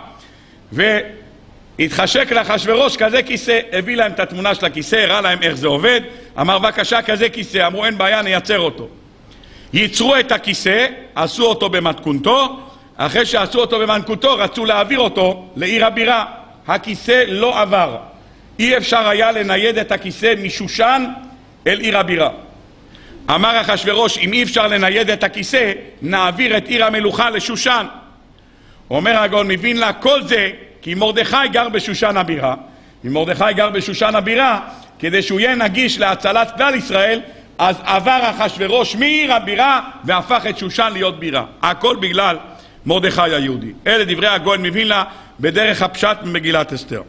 והתחשק לאחשוורוש כזה כיסא, הביא להם את התמונה של הכיסא, הראה להם איך זה עובד, אמר בבקשה כזה כיסא, אמרו אין בעיה נייצר אותו. ייצרו את הכיסא, עשו אותו במתכונתו, אחרי שעשו אותו במתכונתו רצו להעביר אותו לעיר הבירה, הכיסא לא עבר, אי אפשר היה לנייד את הכיסא משושן אל עיר הבירה. אמר אחשוורוש, אם אי אפשר לנייד את הכיסא, נעביר את עיר המלוכה לשושן. אומר הגאון מווילנה, כל זה כי מרדכי גר בשושן הבירה. אם מרדכי גר בשושן הבירה, כדי שהוא יהיה נגיש להצלת כלל ישראל, אז עבר אחשוורוש מעיר הבירה והפך את שושן להיות בירה. הכל בגלל מרדכי היהודי. אלה דברי הגאון מווילנה בדרך הפשט במגילת אסתר.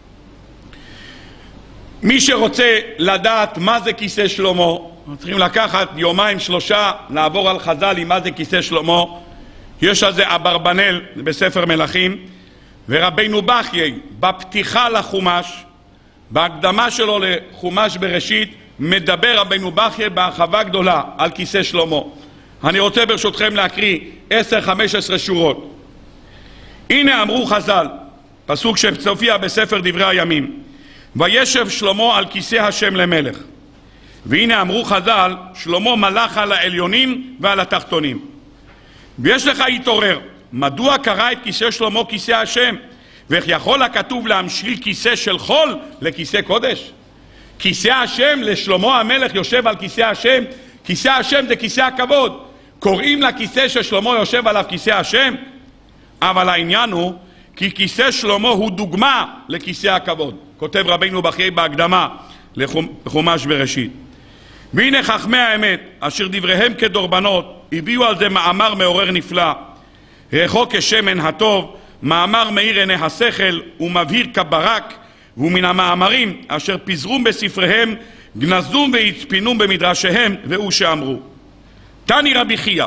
מי שרוצה לדעת מה זה כיסא שלמה, צריכים לקחת 2-3 לעבור על חז"ל עם מה זה כיסא שלמה. יש על זה אברבנאל בספר מלכים, ורבינו בחיי בפתיחה לחומש, בהקדמה שלו לחומש בראשית, מדבר רבינו בחיי בהרחבה גדולה על כיסא שלמה. אני רוצה ברשותכם להקריא 10-15 שורות. הנה אמרו חז"ל, פסוק שצופיע בספר דברי הימים, וישב שלמה על כיסא השם למלך. והנה אמרו חז"ל, שלמה מלך על העליונים ועל התחתונים. ויש לך התעורר, מדוע קרא את כיסא שלמה כיסא השם? ואיך יכול הכתוב להמשיל כיסא של חול לכיסא קודש? כיסא השם, לשלמה המלך יושב על כיסא השם, כיסא השם זה כיסא הכבוד. קוראים לכיסא ששלמה יושב עליו כיסא השם, אבל העניין הוא כי כיסא שלמה הוא דוגמה לכיסא הכבוד. כותב רבינו בחיי בהקדמה לחומש בראשית. והנה חכמי האמת אשר דבריהם כדורבנות הביאו על זה מאמר מעורר נפלא, רחוק כשמן הטוב, מאמר מאיר עיני השכל ומבהיר כברק, ומן המאמרים אשר פיזרום בספריהם גנזום והצפינום במדרשיהם, והוא שאמרו. תני רבי חייא,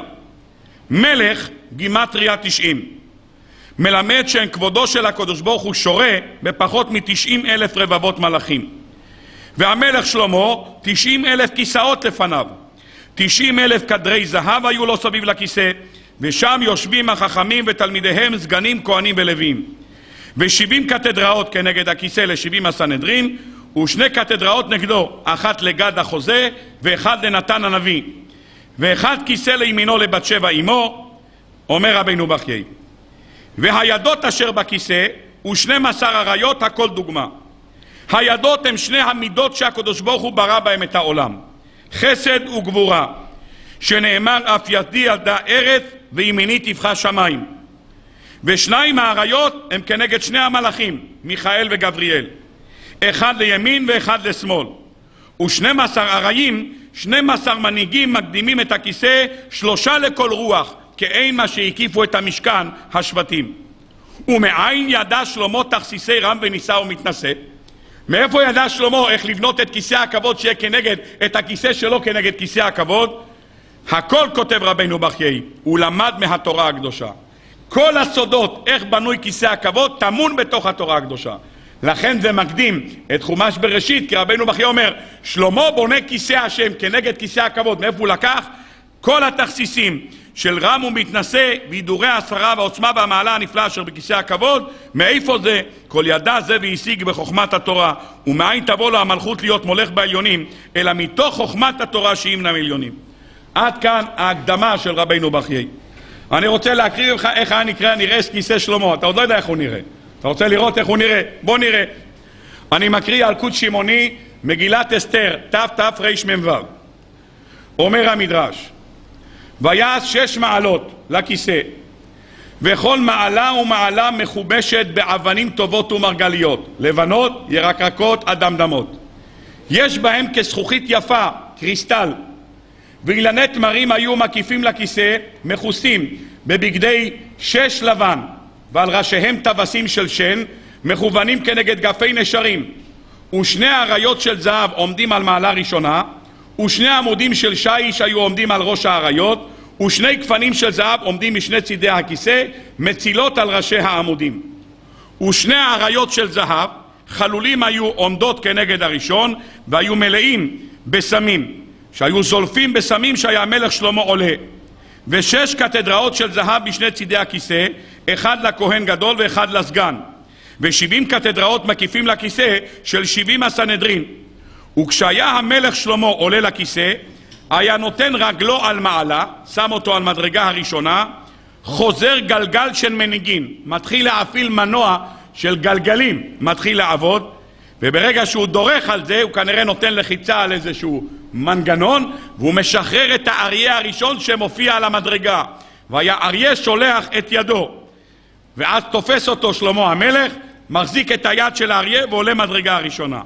מלך גימטריה 90, מלמד שאין כבודו של הקדוש ברוך הוא שורה בפחות מ90,000 רבבות מלאכים. והמלך שלמה 90,000 כיסאות לפניו, 90,000 כדרי זהב היו לו סביב לכיסא, ושם יושבים החכמים ותלמידיהם, סגנים, כהנים ולוויים. ו70 קתדראות כנגד הכיסא ל70 הסנהדרין, ו2 קתדראות נגדו, אחת לגד החוזה ואחד לנתן הנביא, ואחד כיסא לימינו לבת שבע אמו. אומר רבינו בחיי, והידות אשר בכיסא ו12 אריות הכל דוגמה. הידות הם 2 המידות שהקדוש ברוך הוא ברא בהם את העולם, חסד וגבורה, שנאמר אף ידי ידע ארץ וימיני תבחש שמיים. ו2 האריות הם כנגד 2 המלאכים, מיכאל וגבריאל, אחד לימין ואחד לשמאל. ו12 אריים, 12 מנהיגים מקדימים את הכיסא, 3 לכל רוח, כאין מה שהקיפו את המשכן השבטים. ומאין ידע שלמה תכסיסי רם ונישא ומתנשא? מאיפה ידע שלמה איך לבנות את כיסא הכבוד שיהיה כנגד, את הכיסא שלו כנגד כיסא הכבוד? הכל כותב רבינו בחיי, הוא למד מהתורה הקדושה. כל הסודות איך בנוי כיסא הכבוד טמון בתוך התורה הקדושה. לכן זה מקדים את חומש בראשית, כי רבינו בחיי אומר, שלמה בונה כיסא השם כנגד כיסא הכבוד. מאיפה הוא לקח? כל התכסיסים של רם ומתנשא וידורי השרה והעוצמה והמעלה הנפלאה אשר בכיסא הכבוד, מאיפה זה? כל ידע זה והשיג בחוכמת התורה, ומאין תבוא לו המלכות להיות מולך בעליונים, אלא מתוך חוכמת התורה שימנע מיליונים. עד כאן ההקדמה של רבינו בחיי. אני רוצה להקריא לך איך נראה כיסא שלמה. אתה עוד לא יודע איך הוא נראה. אתה רוצה לראות איך הוא נראה? בוא נראה. אני מקריא ילקוט שמעוני, מגילת אסתר, תרמ"ו. אומר המדרש, ויעש 6 מעלות לכיסא, וכל מעלה ומעלה מחובשת באבנים טובות ומרגליות, לבנות, ירקרקות, אדמדמות. יש בהם כזכוכית יפה, קריסטל, ואילני תמרים היו מקיפים לכיסא, מכוסים בבגדי 6 לבן, ועל ראשיהם טווסים של שן, מכוונים כנגד גפי נשרים, ושני אריות של זהב עומדים על מעלה ראשונה, ושני עמודים של שיש היו עומדים על ראש האריות, ושני כפנים של זהב עומדים משני צידי הכיסא, מצילות על ראשי העמודים. ושני האריות של זהב, חלולים היו עומדות כנגד הראשון, והיו מלאים בסמים, שהיו זולפים בסמים שהיה המלך שלמה עולה. ו6 קתדראות של זהב בשני צידי הכיסא, אחד לכהן גדול ואחד לסגן. ו70 קתדראות מקיפים לכיסא של 70 הסנהדרין. וכשהיה המלך שלמה עולה לכיסא, היה נותן רגלו על מעלה, שם אותו על מדרגה הראשונה, חוזר גלגל של מנהיגין, מתחיל להפעיל מנוע של גלגלים, מתחיל לעבוד, וברגע שהוא דורך על זה, הוא כנראה נותן לחיצה על איזשהו מנגנון, והוא משחרר את האריה הראשון שמופיע על המדרגה. והיה אריה שולח את ידו, ואז תופס אותו שלמה המלך, מחזיק את היד של האריה ועולה מדרגה הראשונה.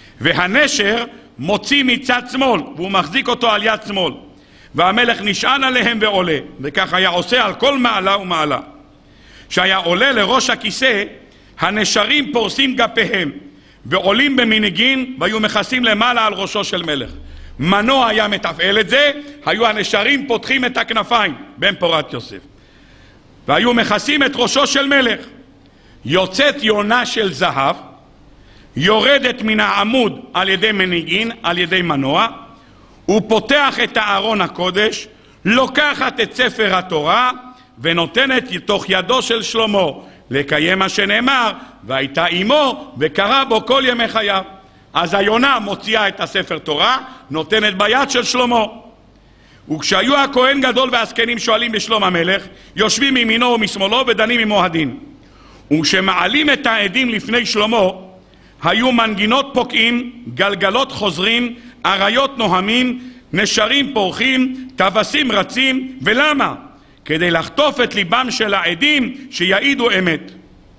והנשר מוציא מצד שמאל, והוא מחזיק אותו על יד שמאל. והמלך נשען עליהם ועולה, וכך היה עושה על כל מעלה ומעלה. שהיה עולה לראש הכיסא, הנשרים פורסים גפיהם, ועולים במנהיגין, והיו מכסים למעלה על ראשו של מלך. מנוע היה מתפעל את זה, היו הנשרים פותחים את הכנפיים, בן פורת יוסף. והיו מכסים את ראשו של מלך. יוצאת יונה של זהב, יורדת מן העמוד על ידי מנהיגין, על ידי מנוע, הוא פותח את הארון הקודש, לוקחת את ספר התורה, ונותנת תוך ידו של שלמה, לקיים מה שנאמר, והייתה עמו, וקרא בו כל ימי חייו. אז היונה מוציאה את הספר תורה, נותנת ביד של שלמה. וכשהיו הכהן גדול והזקנים שואלים בשלום המלך, יושבים מימינו ומשמאלו ודנים עמו הדין. וכשמעלים את העדים לפני שלמה, היו מנגינות פוקעים, גלגלות חוזרים, אריות נוהמים, נשרים פורחים, טווסים רצים. ולמה? כדי לחטוף את ליבם של העדים שיעידו אמת.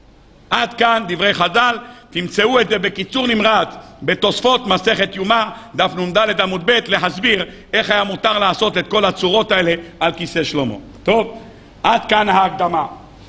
עד כאן דברי חז"ל. תמצאו את זה בקיצור נמרץ בתוספות מסכת יומא, דף נ"ד עמוד ב', להסביר איך היה מותר לעשות את כל הצורות האלה על כיסא שלמה. טוב, עד כאן ההקדמה.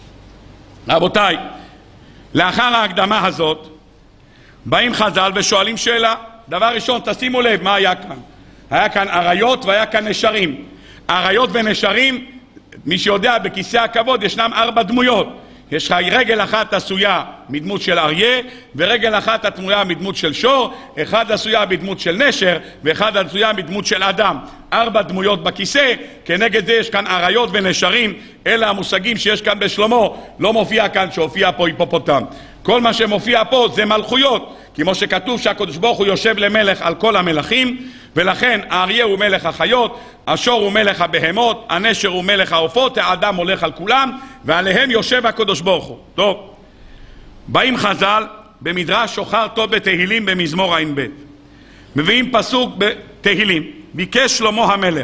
רבותיי, לאחר ההקדמה הזאת באים חז"ל ושואלים שאלה. דבר ראשון, תשימו לב מה היה כאן. היה כאן אריות והיה כאן נשרים. אריות ונשרים, מי שיודע, בכיסא הכבוד ישנם 4 דמויות. יש לך רגל אחת עשויה מדמות של אריה, ורגל אחת עשויה מדמות של שור, אחד עשויה מדמות של נשר, ואחד עשויה מדמות של אדם. 4 דמויות בכיסא, כנגד זה יש כאן אריות ונשרים. אלה המושגים שיש כאן בשלמה, לא מופיע כאן שהופיע פה היפופוטם. כל מה שמופיע פה זה מלכויות, כמו שכתוב שהקדוש ברוך הוא יושב למלך על כל המלכים, ולכן האריה הוא מלך החיות, השור הוא מלך הבהמות, הנשר הוא מלך העופות, האדם הולך על כולם, ועליהם יושב הקדוש ברוך הוא. טוב, באים חז"ל במדרש שוחר טוב בתהילים במזמור ע"ב, מביאים פסוק בתהילים. ביקש שלמה המלך,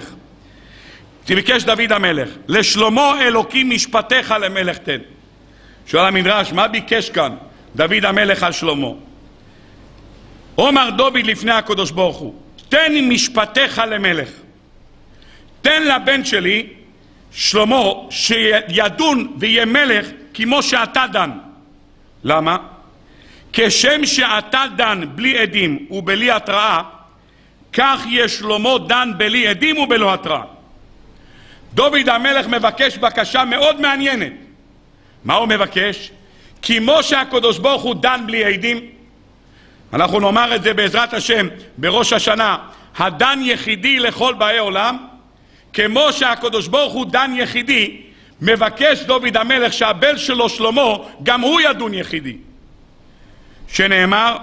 ביקש דוד המלך, לשלמה אלוקים משפטיך למלך תן. שואל המדרש, מה ביקש כאן דוד המלך על שלמה? אומר דוד לפני הקדוש ברוך הוא, תן משפטיך למלך. תן לבן שלי שלמה שידון ויהיה מלך כמו שאתה דן. למה? כשם שאתה דן בלי עדים ובלי התראה, כך יש שלמה דן בלי עדים ובלא התראה. דוד המלך מבקש בקשה מאוד מעניינת. מה הוא מבקש? כמו שהקדוש ברוך הוא דן בלי עדים, אנחנו נאמר את זה בעזרת השם בראש השנה, הדן יחידי לכל באי עולם, כמו שהקדוש ברוך הוא דן יחידי, מבקש דוד המלך שהבן שלו שלמה גם הוא ידון יחידי, שנאמר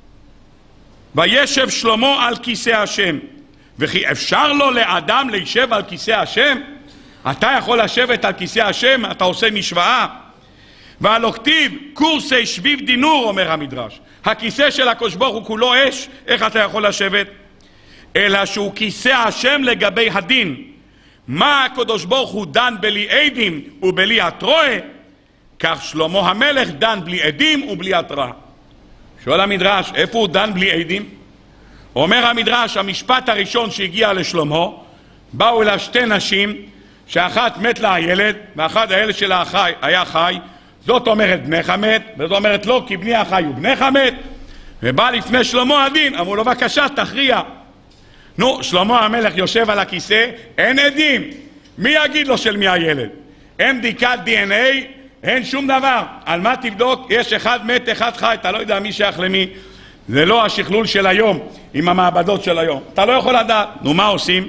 וישב שלמה על כיסא השם, וכי אפשר לו לאדם להישב על כיסא השם? אתה יכול לשבת על כיסא השם? אתה עושה משוואה? ועל הכתיב קורסי שביב דינור, אומר המדרש, הכיסא של הקדוש ברוך הוא כולו אש, איך אתה יכול לשבת? אלא שהוא כיסא השם לגבי הדין. מה הקדוש ברוך הוא דן בלי עדים ובלי התראה, כך שלמה המלך דן בלי עדים ובלי התראה. שואל המדרש, איפה הוא דן בלי עדים? אומר המדרש, המשפט הראשון שהגיע לשלמה, באו אליו שתי נשים, שאחת מת לה הילד, ואחת הילד שלה היה חי, זאת אומרת בנך מת, וזאת אומרת לא, כי בני החי הוא בנך מת, ובא לפני שלמה הדין, אמרו לו בבקשה תכריע. נו, שלמה המלך יושב על הכיסא, אין עדים, מי יגיד לו של מי הילד? אין בדיקת DNA, אין שום דבר. על מה תבדוק? יש אחד מת, אחד חי, אתה לא יודע מי שייך למי. זה לא השכלול של היום, עם המעבדות של היום. אתה לא יכול לדעת. נו, מה עושים?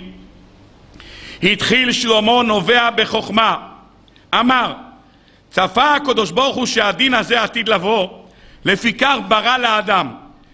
התחיל שלמה נובע בחוכמה. אמר, צפה הקדוש ברוך הוא שהדין הזה עתיד לבוא, לפיכך ברא לאדם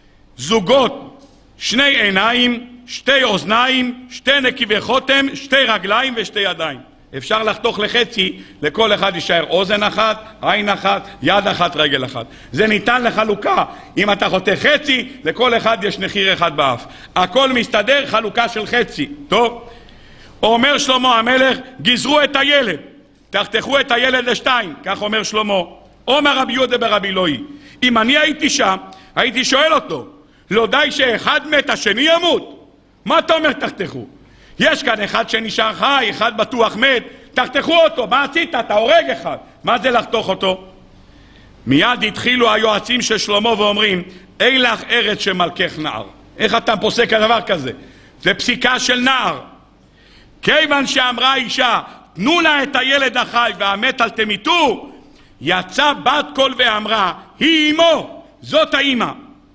זוגות, שני עיניים, שתי אוזניים, שתי נקבי חותם, שתי רגליים ושתי ידיים. אפשר לחתוך לחצי, לכל אחד יישאר אוזן אחת, עין אחת, יד אחת, רגל אחת. זה ניתן לחלוקה. אם אתה חותך חצי, לכל אחד יש נחיר אחד באף. הכל מסתדר, חלוקה של חצי. טוב? אומר שלמה המלך, גזרו את הילד, תחתכו את הילד לשתיים, כך אומר שלמה. אומר רבי יהודה ברבי אלוהי, אם אני הייתי שם, הייתי שואל אותו, לא די שאחד מת, השני ימות? מה אתה אומר תחתכו? יש כאן אחד שנשאר חי, אחד בטוח מת, תחתכו אותו, מה עשית? אתה הורג אחד, מה זה לחתוך אותו? מיד התחילו היועצים של שלמה ואומרים, אי לך ארץ שמלכך נער. איך אתה פוסק הדבר כזה? זה פסיקה של נער. כיוון שאמרה אישה, תנו לה את הילד החי והמת אל תמיתו, יצא בת קול ואמרה, היא אמו, זאת האמא.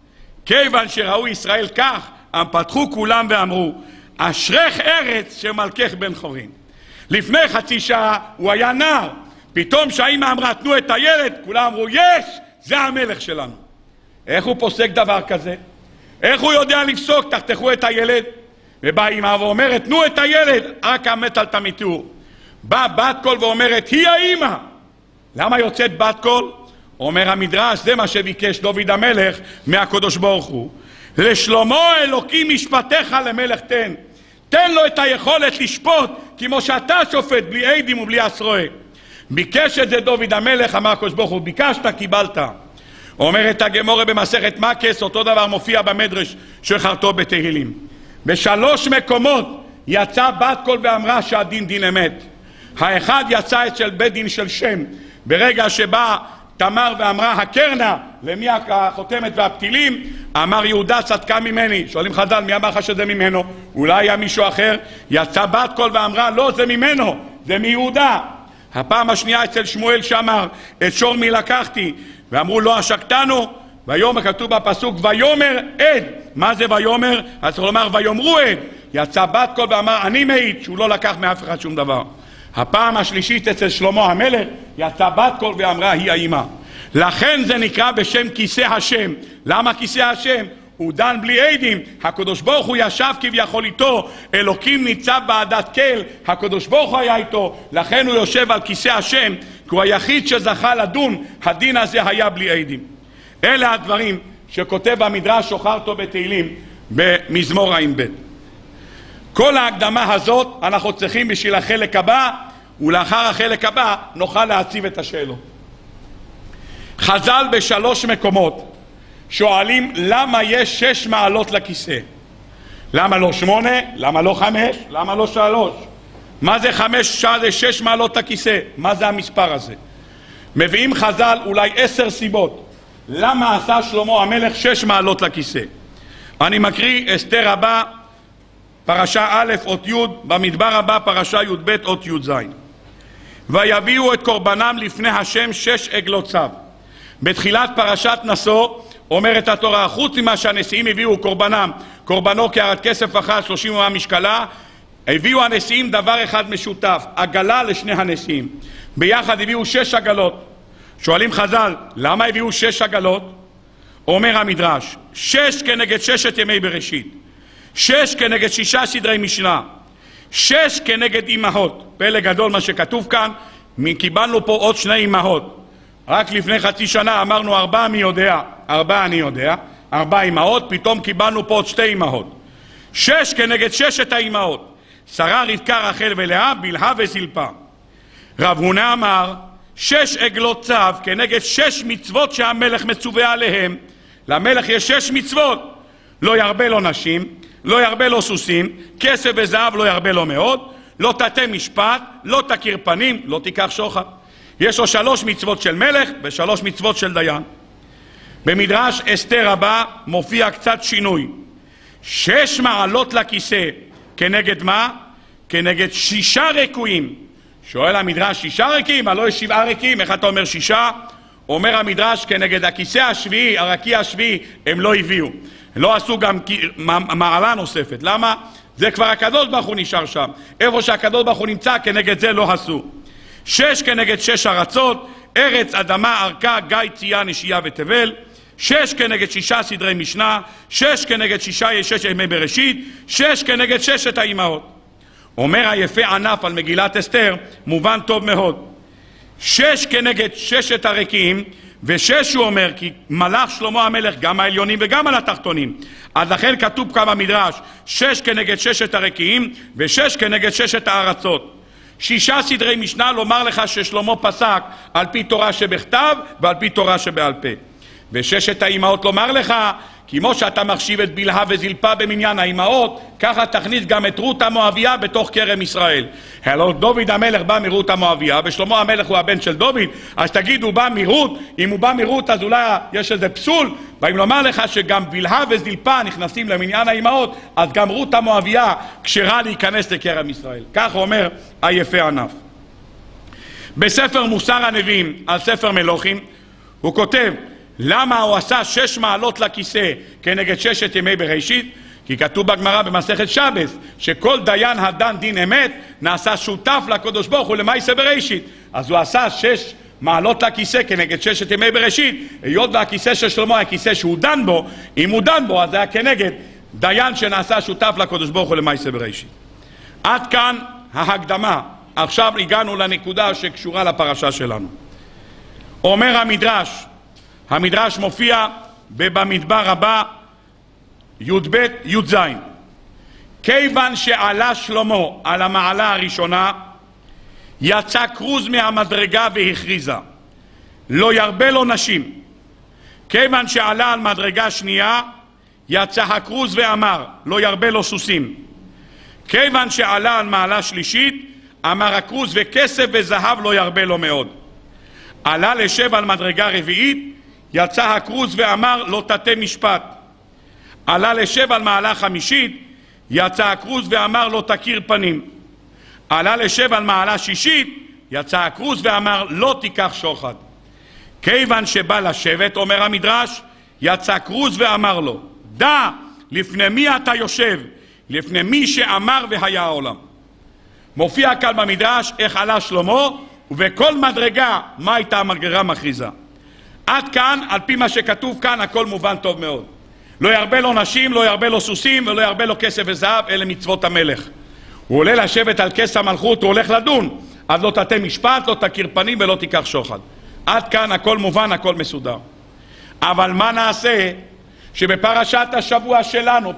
כיוון שראו ישראל כך, הם פתחו כולם ואמרו, אשרך ארץ שמלכך בן חורין. לפני חצי שעה הוא היה נער, פתאום שהאמא אמרה תנו את הילד, כולם אמרו יש, זה המלך שלנו. איך הוא פוסק דבר כזה? איך הוא יודע לפסוק תחתכו את הילד? ובאה אמא ואומרת תנו את הילד, רק המת אל תמיתו. באה בת קול ואומרת היא האמא. למה יוצאת בת קול? אומר המדרש, זה מה שביקש דוד המלך מהקדוש ברוך הוא, לשלמה אלוקים משפטיך למלך תן. תן לו את היכולת לשפוט כמו שאתה שופט, בלי עדים ובלי התראה. ביקש את זה דוד המלך, אמר הקדוש ברוך הוא, ביקשת קיבלת. אומרת הגמרא במסכת מקס, אותו דבר מופיע במדרש של חרטוב בתהילים. בשלוש מקומות יצא בת קול ואמרה שהדין דין אמת. האחד יצא אצל בית דין של שם, ברגע שבא תמר ואמרה הקרנה למי החותמת והפתילים, אמר יהודה צדקה ממני. שואלים חז"ל מי אמר לך שזה ממנו? אולי היה מישהו אחר? יצא בת קול ואמרה לא, זה ממנו, זה מיהודה. הפעם השנייה אצל שמואל שאמר את שור מי לקחתי, ואמרו לא עשקתנו, ויאמר כתוב בפסוק ויאמר עד. מה זה ויאמר? אז צריך לומר ויאמרו עד. יצא בת קול ואמר אני מעיד שהוא לא לקח מאף אחד שום דבר. הפעם השלישית אצל שלמה המלך יצא בת קול ואמרה היא האמא. לכן זה נקרא בשם כיסא השם. למה כיסא השם? הוא דן בלי עדים. הקדוש ברוך הוא ישב כביכול איתו, אלוקים ניצב בעדת כל, הקדוש ברוך הוא היה איתו, לכן הוא יושב על כיסא השם, כי הוא היחיד שזכה לדון. הדין הזה היה בלי עדים. אלה הדברים שכותב המדרש שוחרתו בתהילים במזמור ע"ב. כל ההקדמה הזאת אנחנו צריכים בשביל החלק הבא, ולאחר החלק הבא נוכל להציב את השאלות. חז"ל בשלוש מקומות שואלים למה יש 6 מעלות לכיסא. למה לא 8? למה לא 5? למה לא 3? מה זה 5? זה 6 מעלות לכיסא. מה זה המספר הזה? מביאים חז"ל אולי 10 סיבות. למה עשה שלמה המלך 6 מעלות לכיסא. אני מקריא אסתר הבא, פרשה א' אות י', במדבר הבא פרשה י"ב אות י"ז. ויביאו את קורבנם לפני השם 6 עגלות צב. בתחילת פרשת נשוא אומרת התורה, חוץ ממה שהנשיאים הביאו קורבנם, קורבנו קערת כסף אחת 30 אמה משקלה, הביאו הנשיאים דבר אחד משותף, עגלה לשני הנשיאים. ביחד הביאו 6 עגלות. שואלים חז"ל, למה הביאו 6 עגלות? אומר המדרש, 6 כנגד 6 ימי בראשית, 6 כנגד 6 סדרי משנה, 6 כנגד אמהות. פלא גדול מה שכתוב כאן, קיבלנו פה עוד 2 אמהות. רק לפני חצי שנה אמרנו 4 מי יודע, 4 אני יודע, 4 אמהות, פתאום קיבלנו פה עוד 2 אמהות. 6 כנגד 6 האמהות, שרה, רבקה, רחל ולאה, בלהה וזלפה. רב הונא אמר, 6 עגלות צב כנגד 6 מצוות שהמלך מצווה עליהם. למלך יש 6 מצוות, לא ירבה לו נשים, לא ירבה לו סוסים, כסף וזהב לא ירבה לו מאוד, לא תטה משפט, לא תכיר פנים, לא תיקח שוחד. יש לו 3 מצוות של מלך ו3 מצוות של דיין. במדרש אסתר הבא מופיע קצת שינוי. 6 מעלות לכיסא, כנגד מה? כנגד 6 ריקויים. שואל המדרש, 6 ריקים? הלא יש 7 ריקים, איך אתה אומר 6? אומר המדרש, כנגד הכיסא השביעי, הרקיע השביעי, הם לא הביאו. לא עשו גם מעלה נוספת. למה? זה כבר הקדוש ברוך הוא נשאר שם. איפה שהקדוש ברוך הוא נמצא, כנגד זה לא עשו. 6 כנגד 6 ארצות, ארץ, אדמה, ארכה, גיא, צייה, נשייה ותבל. 6 כנגד 6 סדרי משנה, 6 כנגד 6 ימי בראשית, 6 כנגד 6 האימהות. אומר היפה ענף על מגילת אסתר, מובן טוב מאוד. 6 כנגד 6 הרקיעים, ו6 הוא אומר, כי מלך שלמה המלך גם העליונים וגם על התחתונים. אז לכן כתוב כאן במדרש, 6 כנגד 6 הרקיעים, ו6 כנגד 6 הארצות. 6 סדרי משנה לומר לך ששלמה פסק על פי תורה שבכתב ועל פי תורה שבעל פה. ו6 האימהות לומר לך, כמו שאתה מחשיב את בלהה וזלפה במניין האימהות, ככה תכניס גם את רות המואביה בתוך כרם ישראל. הלא דוד המלך בא מרות המואביה, ושלמה המלך הוא הבן של דוד, אז תגיד הוא בא מרות, אם הוא בא מרות אז אולי יש איזה פסול, ואם לומר לך שגם בלהה וזלפה נכנסים למניין האימהות, אז גם רות המואביה כשרה להיכנס לכרם ישראל. כך אומר היפה ענף. בספר מוסר הנביאים על ספר מלוכים, הוא כותב, למה הוא עשה 6 מעלות לכיסא כנגד 6 ימי בראשית? כי כתוב בגמרא במסכת שבס שכל דיין הדן דין אמת נעשה שותף לקדוש ברוך הוא למעשה בראשית. אז הוא עשה 6 מעלות לכיסא כנגד 6 ימי בראשית, היות והכיסא של שלמה היה כיסא שהוא דן בו, אם הוא דן בו אז זה היה כנגד דיין שנעשה שותף לקדוש ברוך הוא למעשה בראשית. עד כאן ההקדמה. עכשיו הגענו לנקודה שקשורה לפרשה שלנו. אומר המדרש, המדרש מופיע במדבר הבא י"ב י"ז, כיוון שעלה שלמה על המעלה הראשונה, יצא כרוז מהמדרגה והכריזה לא ירבה לו נשים. כיוון שעלה על מדרגה שנייה, יצא הכרוז ואמר לא ירבה לו סוסים. כיוון שעלה על מעלה שלישית, אמר הכרוז וכסף וזהב לא ירבה לו מאוד. עלה לשב על מדרגה רביעית, יצא הכרוז ואמר לא תטה משפט. עלה לשב על מעלה חמישית, יצא הכרוז ואמר לא תכיר פנים. עלה לשב על מעלה שישית, יצא הכרוז ואמר לא תיקח שוחד. כיוון שבא לשבת, אומר המדרש, יצא כרוז ואמר לו, דע לפני מי אתה יושב, לפני מי שאמר והיה העולם. מופיע כאן במדרש איך עלה שלמה, ובכל מדרגה מה הייתה המדרגה מכריזה. עד כאן, על פי מה שכתוב כאן, הכל מובן טוב מאוד. לא ירבה לו נשים, לא ירבה לו סוסים, ולא ירבה לו כסף וזהב, אלה מצוות המלך. הוא עולה לשבת על כס המלכות, הוא הולך לדון, אז לא תטה משפט, לא תכיר פנים ולא תיקח שוחד. עד כאן הכל מובן, הכל מסודר. אבל מה נעשה שבפרשת השבוע שלנו,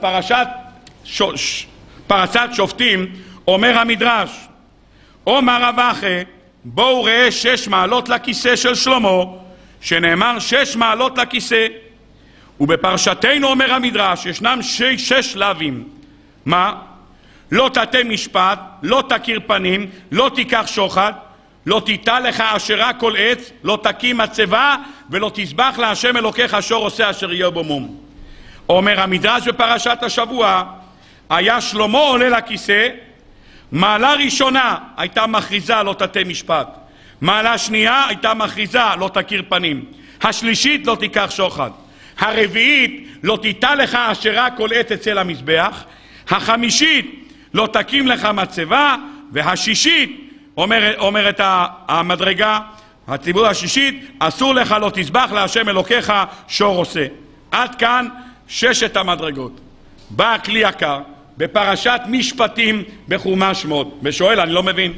פרשת שופטים, אומר המדרש, אומר רב אחי, בואו ראה 6 מעלות לכיסא של שלמה, שנאמר 6 מעלות לכיסא. ובפרשתנו אומר המדרש, ישנם 6 שלבים. מה? לא תטה משפט, לא תכיר פנים, לא תיקח שוחד. לא תיטע לך אשרה כל עץ, לא תקים מצבה, ולא תזבח להשם אלוקיך שור עושה אשר יהיה בו מום. אומר המדרש בפרשת השבוע, היה שלמה עולה לכיסא, מעלה ראשונה הייתה מכריזה לא תטה משפט, מעלה שנייה הייתה מכריזה לא תכיר פנים, השלישית לא תיקח שוחד, הרביעית לא תיטע לך אשרה כל עת אצל המזבח, החמישית לא תקים לך מצבה, והשישית אומרת המדרגה, הציבור השישית, אסור לך לא תזבח להשם אלוקיך שור עושה. עד כאן 6 המדרגות. בא הכלי יקר בפרשת משפטים בחומש שמות ושואל, אני לא מבין,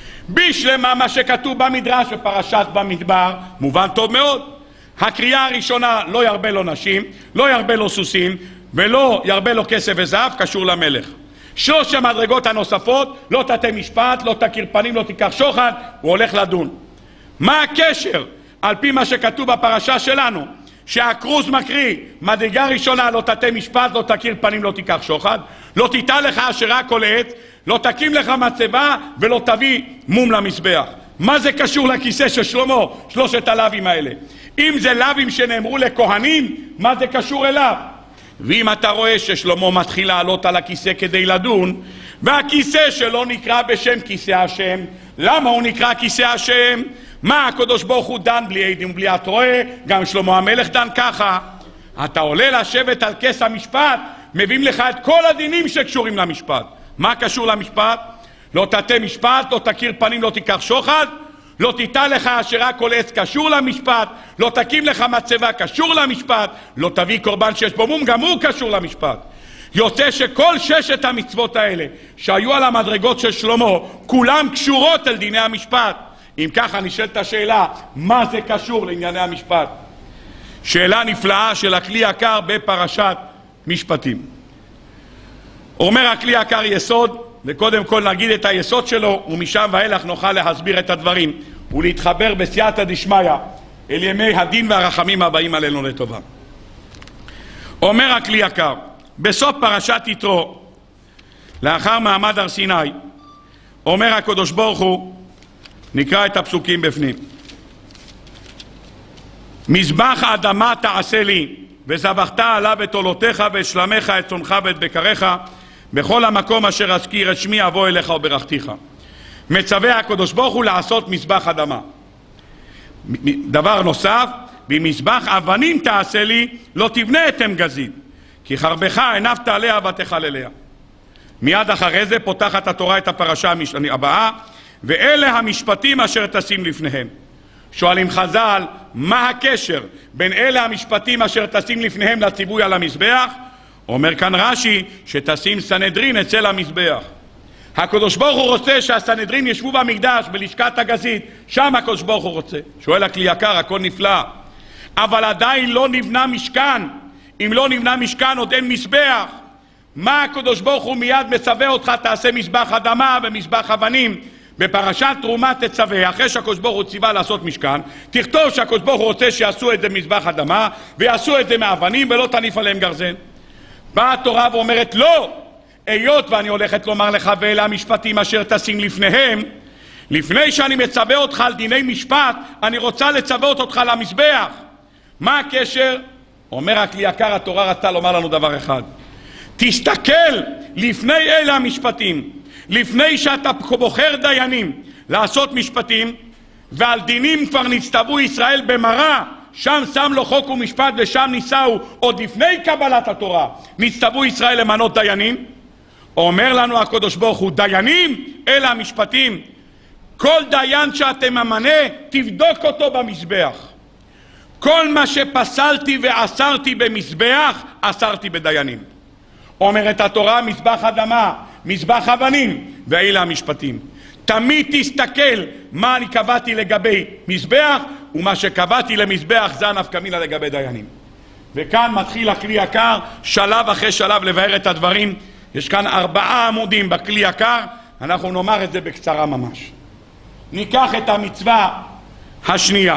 בשלמה מה שכתוב במדרש בפרשת במדבר מובן טוב מאוד. הקריאה הראשונה, לא ירבה לו נשים, לא ירבה לו סוסים ולא ירבה לו כסף וזהב, קשור למלך. 3 המדרגות הנוספות, לא תטה משפט, לא תכיר פנים, לא תיקח שוחד, הוא הולך לדון. מה הקשר על פי מה שכתוב בפרשה שלנו, שהקרוז מקריא מדרגה ראשונה לא תטה משפט, לא תכיר פנים, לא תיקח שוחד, לא תיטע לך אשרה כל עת, לא תקים לך מצבה ולא תביא מום למזבח? מה זה קשור לכיסא של שלמה, 3 הלווים האלה? אם זה לווים שנאמרו לכהנים, מה זה קשור אליו? ואם אתה רואה ששלמה מתחיל לעלות על הכיסא כדי לדון, והכיסא שלו נקרא בשם כיסא השם, למה הוא נקרא כיסא השם? מה הקדוש ברוך הוא דן בלי עדים בלי התרועה? גם שלמה המלך דן ככה. אתה עולה לשבת על כס המשפט, מביאים לך את כל הדינים שקשורים למשפט. מה קשור למשפט? לא תטה משפט, לא תכיר פנים, לא תיקח שוחד, לא תיטע לך אשרה כל עץ, קשור למשפט, לא תקים לך מצבה, קשור למשפט, לא תביא קורבן שיש בו מום, גם הוא קשור למשפט. יוצא שכל 6 המצוות האלה שהיו על המדרגות של שלמה, כולם קשורות אל דיני המשפט. אם ככה נשאלת השאלה, מה זה קשור לענייני המשפט? שאלה נפלאה של הכלי יקר בפרשת משפטים. אומר הכלי יקר יסוד, וקודם כל נגיד את היסוד שלו, ומשם ואילך נוכל להסביר את הדברים ולהתחבר בסייעתא דשמיא אל ימי הדין והרחמים הבאים עלינו לטובה. אומר הכלי יקר, בסוף פרשת יתרו, לאחר מעמד הר סיני, אומר הקדוש ברוך הוא, נקרא את הפסוקים בפנים, מזבח האדמה תעשה לי, וזבחת עליו את עולותיך ואת שלמך, את צונך ואת בקריך, בכל המקום אשר אזכיר את שמי אבוא אליך וברכתיך. מצווה הקדוש ברוך הוא לעשות מזבח אדמה. דבר נוסף, במזבח אבנים תעשה לי, לא תבנה אתם גזית, כי חרבך הנפת עליה ותחלליה. מיד אחרי זה פותחת התורה את הפרשה הבאה, ואלה המשפטים אשר תשים לפניהם. שואלים חז"ל, מה הקשר בין אלה המשפטים אשר תשים לפניהם לציווי על המזבח? אומר כאן רש"י, שתשים סנהדרין אצל המזבח. הקדוש ברוך הוא רוצה שהסנהדרין ישבו במקדש, בלשכת הגזית, שם הקדוש ברוך הוא רוצה. שואל הכלי יקר, הכל נפלא, אבל עדיין לא נבנה משכן. אם לא נבנה משכן עוד אין מזבח. מה הקדוש ברוך הוא מיד מצווה אותך, תעשה מזבח אדמה ומזבח אבנים? בפרשת תרומה תצווה, אחרי שהקדוש ברוך הוא ציווה לעשות משכן, תכתוב שהקדוש ברוך הוא רוצה שיעשו את זה מזבח אדמה ויעשו את זה מאבנים ולא תניף עליהם גרזן. באה התורה ואומרת לא, היות ואני הולכת לומר לך ואלה המשפטים אשר תשים לפניהם, לפני שאני מצווה אותך על דיני משפט, אני רוצה לצוות אותך למזבח. מה הקשר? אומר הכלי יקר, התורה רצתה לומר לנו דבר אחד, תסתכל לפני אלה המשפטים, לפני שאתה בוחר דיינים לעשות משפטים, ועל דינים כבר נצטוו ישראל במראה, שם שם לו חוק ומשפט ושם ניסהו, עוד לפני קבלת התורה נצטוו ישראל למנות דיינים. אומר לנו הקדוש ברוך הוא, דיינים אלה המשפטים, כל דיין שאתם ממנה תבדוק אותו במזבח. כל מה שפסלתי ואסרתי במזבח אסרתי בדיינים. אומרת התורה, מזבח אדמה, מזבח אבנים, ואלה המשפטים. תמיד תסתכל מה אני קבעתי לגבי מזבח, ומה שקבעתי למזבח זה נפקא מינה לגבי דיינים. וכאן מתחיל הכלי יקר שלב אחרי שלב לבאר את הדברים. יש כאן 4 עמודים בכלי יקר, אנחנו נאמר את זה בקצרה ממש. ניקח את המצווה השנייה.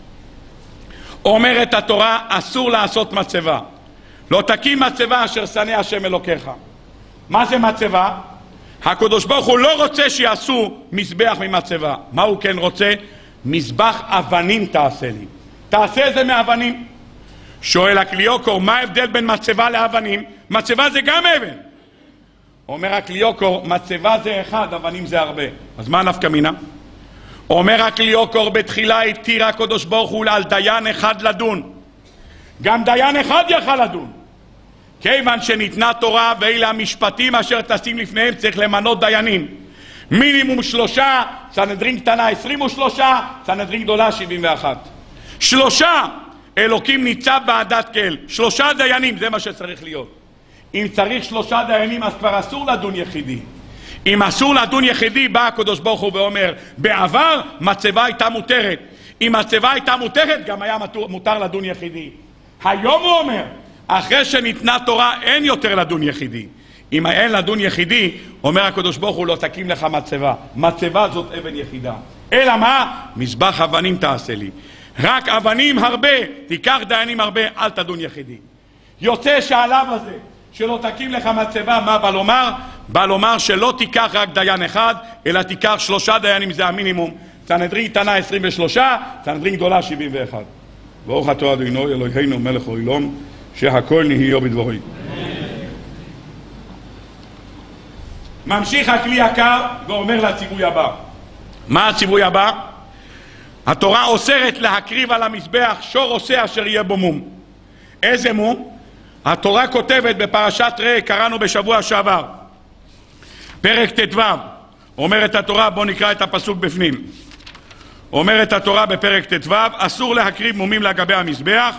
אומרת התורה, אסור לעשות מצבה. לא תקים מצבה אשר שנא השם אלוקיך. מה זה מצבה? הקדוש ברוך הוא לא רוצה שיעשו מזבח ממצבה. מה הוא כן רוצה? מזבח אבנים תעשה לי. תעשה זה מאבנים. שואל הקליוקור, מה ההבדל בין מצבה לאבנים? מצבה זה גם אבן. אומר הקליוקור, מצבה זה אחד, אבנים זה הרבה. אז מה נפקא מינה? אומר הקליוקור, בתחילה התיר הקדוש ברוך הוא על דיין אחד לדון. גם דיין אחד יכל לדון. כיוון שניתנה תורה ואלה המשפטים אשר תשים לפניהם, צריך למנות דיינים. מינימום 3, סנהדרין קטנה 23, סנהדרין גדולה 71. 3, אלוקים ניצב בעדת כל. 3 דיינים, זה מה שצריך להיות. אם צריך 3 דיינים אז כבר אסור לדון יחידי. אם אסור לדון יחידי, בא הקדוש ברוך הוא ואומר, בעבר מצבה הייתה מותרת. אם מצבה הייתה מותרת, גם היה מותר לדון יחידי. היום הוא אומר, אחרי שניתנה תורה אין יותר לדון יחידי. אם אין לדון יחידי, אומר הקדוש ברוך הוא, לא תקים לך מצבה. מצבה זאת אבן יחידה. אלא מה? מזבח אבנים תעשה לי. רק אבנים הרבה, תיקח דיינים הרבה, אל תדון יחידי. יוצא שעליו הזה, שלא תקים לך מצבה, מה בא לומר? בא לומר שלא תיקח רק דיין אחד, אלא תיקח 3 דיינים, זה המינימום. סנהדרין קטנה 23, סנהדרין גדולה 71. ברוך אתה אדוני אלוהינו מלך העולם, שהכל נהיה בדברו. ממשיך הכלי יקר ואומר לציווי הבא. מה הציווי הבא? התורה אוסרת להקריב על המזבח שור עושה אשר יהיה בו מום. איזה מום? התורה כותבת בפרשת ראה, קראנו בשבוע שעבר, פרק ט"ו, אומרת התורה, בוא נקרא את הפסוק בפנים. אומרת התורה בפרק ט"ו, אסור להקריב מומים לגבי המזבח,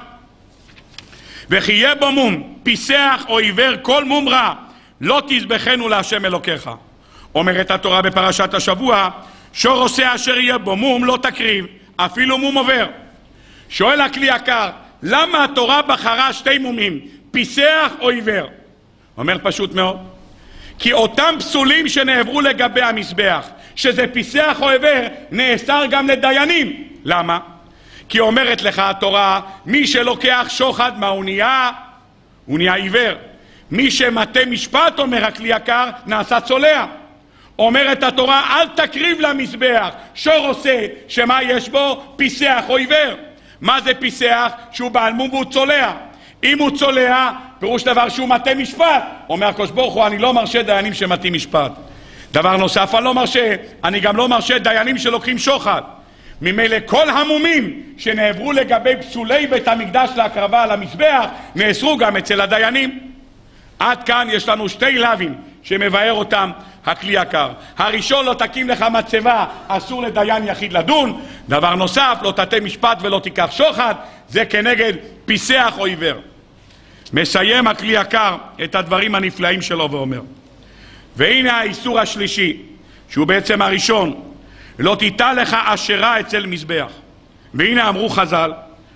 וכי יהיה בו מום, פיסח או עיוור, כל מום רע, לא תזבחנו להשם אלוקיך. אומרת התורה בפרשת השבוע, שור עושה אשר יהיה בו מום, לא תקריב, אפילו מום עובר. שואל הכלי יקר, למה התורה בחרה 2 מומים, פיסח או עיוור? אומר פשוט מאוד, כי אותם פסולים שנעברו לגבי המזבח, שזה פיסח או עיוור, נאסר גם לדיינים. למה? כי אומרת לך התורה, מי שלוקח שוחד, מה הוא נהיה? הוא נהיה עיוור. מי שמטה משפט, אומר הכלי יקר, נעשה צולע. אומרת התורה, אל תקריב למזבח שור עושה, שמה יש בו? פיסח או עיוור. מה זה פיסח? שהוא בעל מום והוא צולע. אם הוא צולע, פירוש דבר שהוא מטה משפט. אומר הקדוש ברוך הוא, אני לא מרשה דיינים שמטים משפט. דבר נוסף, אני גם לא מרשה דיינים שלוקחים שוחד. ממילא כל המומים שנעברו לגבי פסולי בית המקדש להקרבה על המזבח, נאסרו גם אצל הדיינים. עד כאן יש לנו 2 לאווים שמבאר אותם הכלי יקר. הראשון, לא תקים לך מצבה, אסור לדיין יחיד לדון. דבר נוסף, לא תטה משפט ולא תיקח שוחד, זה כנגד פיסח או עיוור. מסיים הכלי יקר את הדברים הנפלאים שלו ואומר, והנה האיסור השלישי, שהוא בעצם הראשון, לא תיטע לך אשרה אצל מזבח. והנה אמרו חז"ל,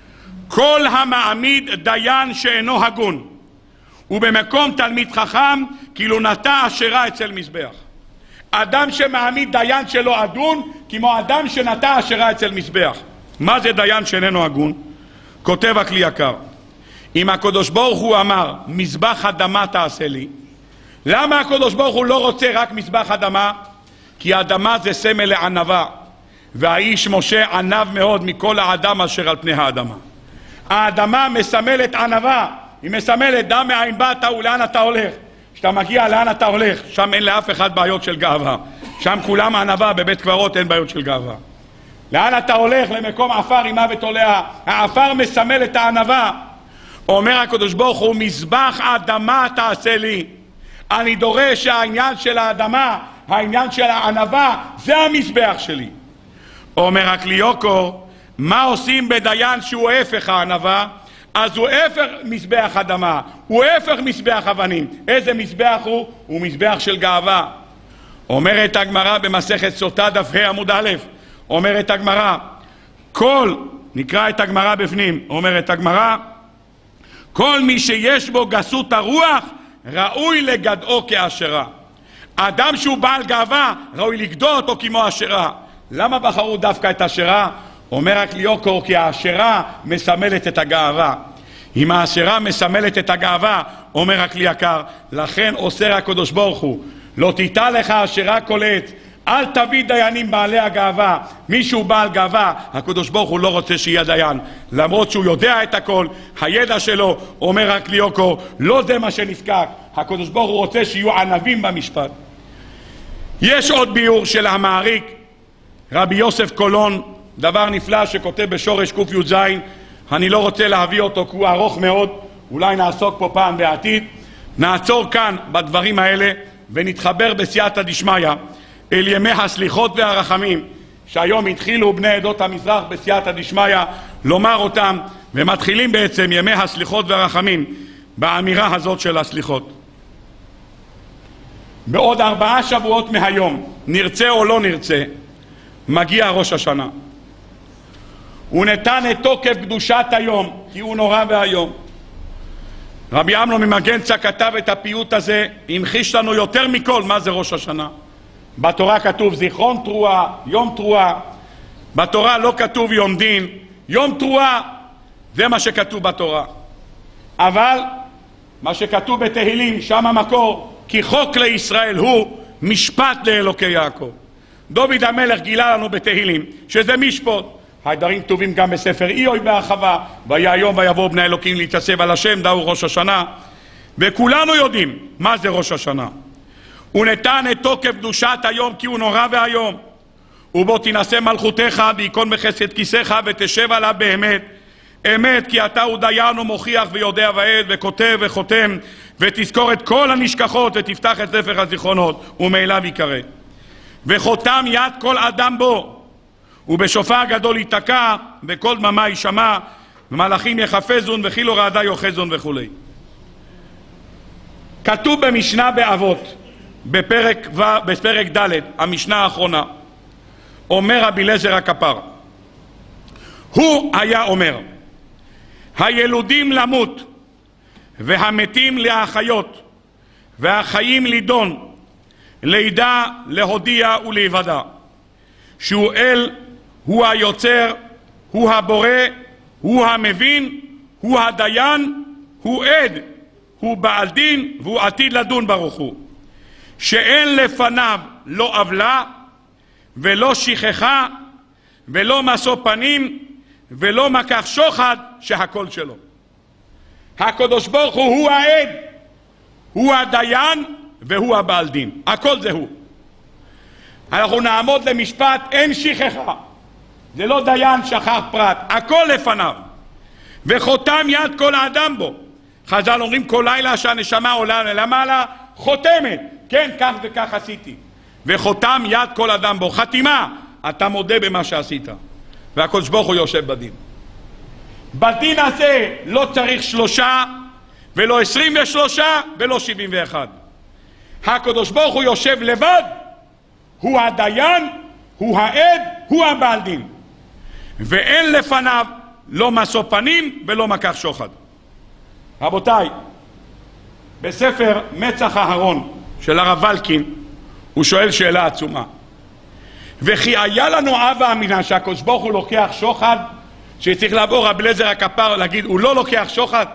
כל המעמיד דיין שאינו הגון ובמקום תלמיד חכם, כאילו נטע אשרה אצל מזבח. אדם שמעמיד דיין שלא הגון, כמו אדם שנטע אשרה אצל מזבח. מה זה דיין שאיננו הגון? כותב הכלי יקר, אם הקדוש ברוך הוא אמר מזבח אדמה תעשה לי, למה הקדוש ברוך הוא לא רוצה רק מזבח אדמה? כי האדמה זה סמל לענבה, והאיש משה ענב מאוד מכל האדם אשר על פני האדמה. האדמה מסמלת ענבה, היא מסמלת דע מאין באת ולאן אתה הולך. כשאתה מגיע לאן אתה הולך, שם אין לאף אחד בעיות של גאווה. שם כולם ענבה, בבית קברות אין בעיות של גאווה. לאן אתה הולך? למקום עפר עם מוות תולע. העפר מסמל את הענבה. אומר הקדוש ברוך הוא, מזבח האדמה תעשה לי. אני דורש שהעניין של האדמה, העניין של הענבה, זה המזבח שלי. אומר הקליוקור, מה עושים בדיין שהוא הפך הענבה? אז הוא הפך מזבח אדמה, הוא הפך מזבח אבנים. איזה מזבח הוא? הוא מזבח של גאווה. אומרת הגמרא במסכת סוטה דף ה' עמוד א', אומרת הגמרא, נקרא את הגמרא בפנים, אומרת הגמרא, כל מי שיש בו גסות הרוח, ראוי לגדעו כאשרה. אדם שהוא בעל גאווה, ראוי לגדוע אותו כמו אשרה. למה בחרו דווקא את אשרה? אומר הקליוקור, כי האשרה מסמלת את הגאווה. אם האשרה מסמלת את הגאווה, אומר הכלי יקר, לכן אוסר הקדוש ברוך הוא לא תיטע לך אשרה כל עת, אל תביא דיינים בעלי הגאווה. מישהו בעל גאווה, הקדוש ברוך הוא לא רוצה שיהיה דיין, למרות שהוא יודע את הכל. הידע שלו אומר רק ליוקו, לא זה מה שנזקק. הקדוש ברוך הוא רוצה שיהיו ענבים במשפט. יש עוד ביור של המעריק רבי יוסף קולון, דבר נפלא שכותב בשורש ק"ז. אני לא רוצה להביא אותו כי הוא ארוך מאוד, אולי נעסוק פה פעם בעתיד. נעצור כאן בדברים האלה ונתחבר בסייעתא דשמיא אל ימי הסליחות והרחמים שהיום התחילו בני עדות המזרח בסייעתא דשמיא לומר אותם, ומתחילים בעצם ימי הסליחות והרחמים באמירה הזאת של הסליחות. בעוד 4 שבועות מהיום, נרצה או לא נרצה, מגיע ראש השנה. הוא נתן את תוקף קדושת היום כי הוא נורא והיום. רבי אמנון ממגנצא כתב את הפיוט הזה, המחיש לנו יותר מכל מה זה ראש השנה. בתורה כתוב זיכרון תרועה, יום תרועה. בתורה לא כתוב יום דין, יום תרועה, זה מה שכתוב בתורה. אבל מה שכתוב בתהילים, שם המקור, כי חוק לישראל הוא משפט לאלוקי יעקב. דוד המלך גילה לנו בתהילים שזה משפט. הדברים כתובים גם בספר איוב בהרחבה, והיה היום ויבואו בני אלוקים להתייצב על השם, דאו ראש השנה. וכולנו יודעים מה זה ראש השנה. הוא נתן את תוקף קדושת היום כי הוא נורא והיום. ובו תנסה מלכותך וייכון בחסד כיסך ותשב עליו באמת. אמת כי אתה הוא דיין ומוכיח ויודע ועד וכותב וחותם, ותזכור את כל הנשכחות ותפתח את ספר הזיכרונות ומאליו יקרא. וחותם יד כל אדם בו, ובשופר גדול ייתקע וכל דממה יישמע, ומלאכים יחפזון וכאילו רעדה יוחזון וכו'. כתוב במשנה באבות בפרק ד', המשנה האחרונה, אומר רבי אליעזר הכפר, הוא היה אומר, הילודים למות והמתים להחיות והחיים לידון, לידע, להודיע ולהיוודע, שהוא אל, הוא היוצר, הוא הבורא, הוא המבין, הוא הדיין, הוא עד, הוא בעל דין והוא עתיד לדון ברוך הוא, שאין לפניו לא עוולה ולא שכחה ולא משוא פנים ולא מקח שוחד, שהכל שלו. הקדוש ברוך הוא העד, הוא הדיין והוא הבעל דין, הכל זה הוא. אנחנו נעמוד למשפט, אין שכחה, זה לא דיין שכח פרט, הכל לפניו, וחותם יד כל האדם בו. חז"ל אומרים כל לילה שהנשמה עולה למעלה חותמת, כן כך וכך עשיתי, וחותם יד כל אדם בו, חתימה, אתה מודה במה שעשית, והקדוש ברוך הוא יושב בדין. בדין הזה לא צריך 3 ולא 23 ולא 71. הקדוש ברוך הוא יושב לבד, הוא הדיין, הוא העד, הוא הבעל דין, ואין לפניו לא משוא פנים ולא מקח שוחד. רבותיי, בספר מצח אהרון של הרב ולקין הוא שואל שאלה עצומה, וכי היה לנו אבא אמינה שהקדוש ברוך הוא לוקח שוחד, שצריך לעבור רבי אליעזר הכפר להגיד הוא לא לוקח שוחד?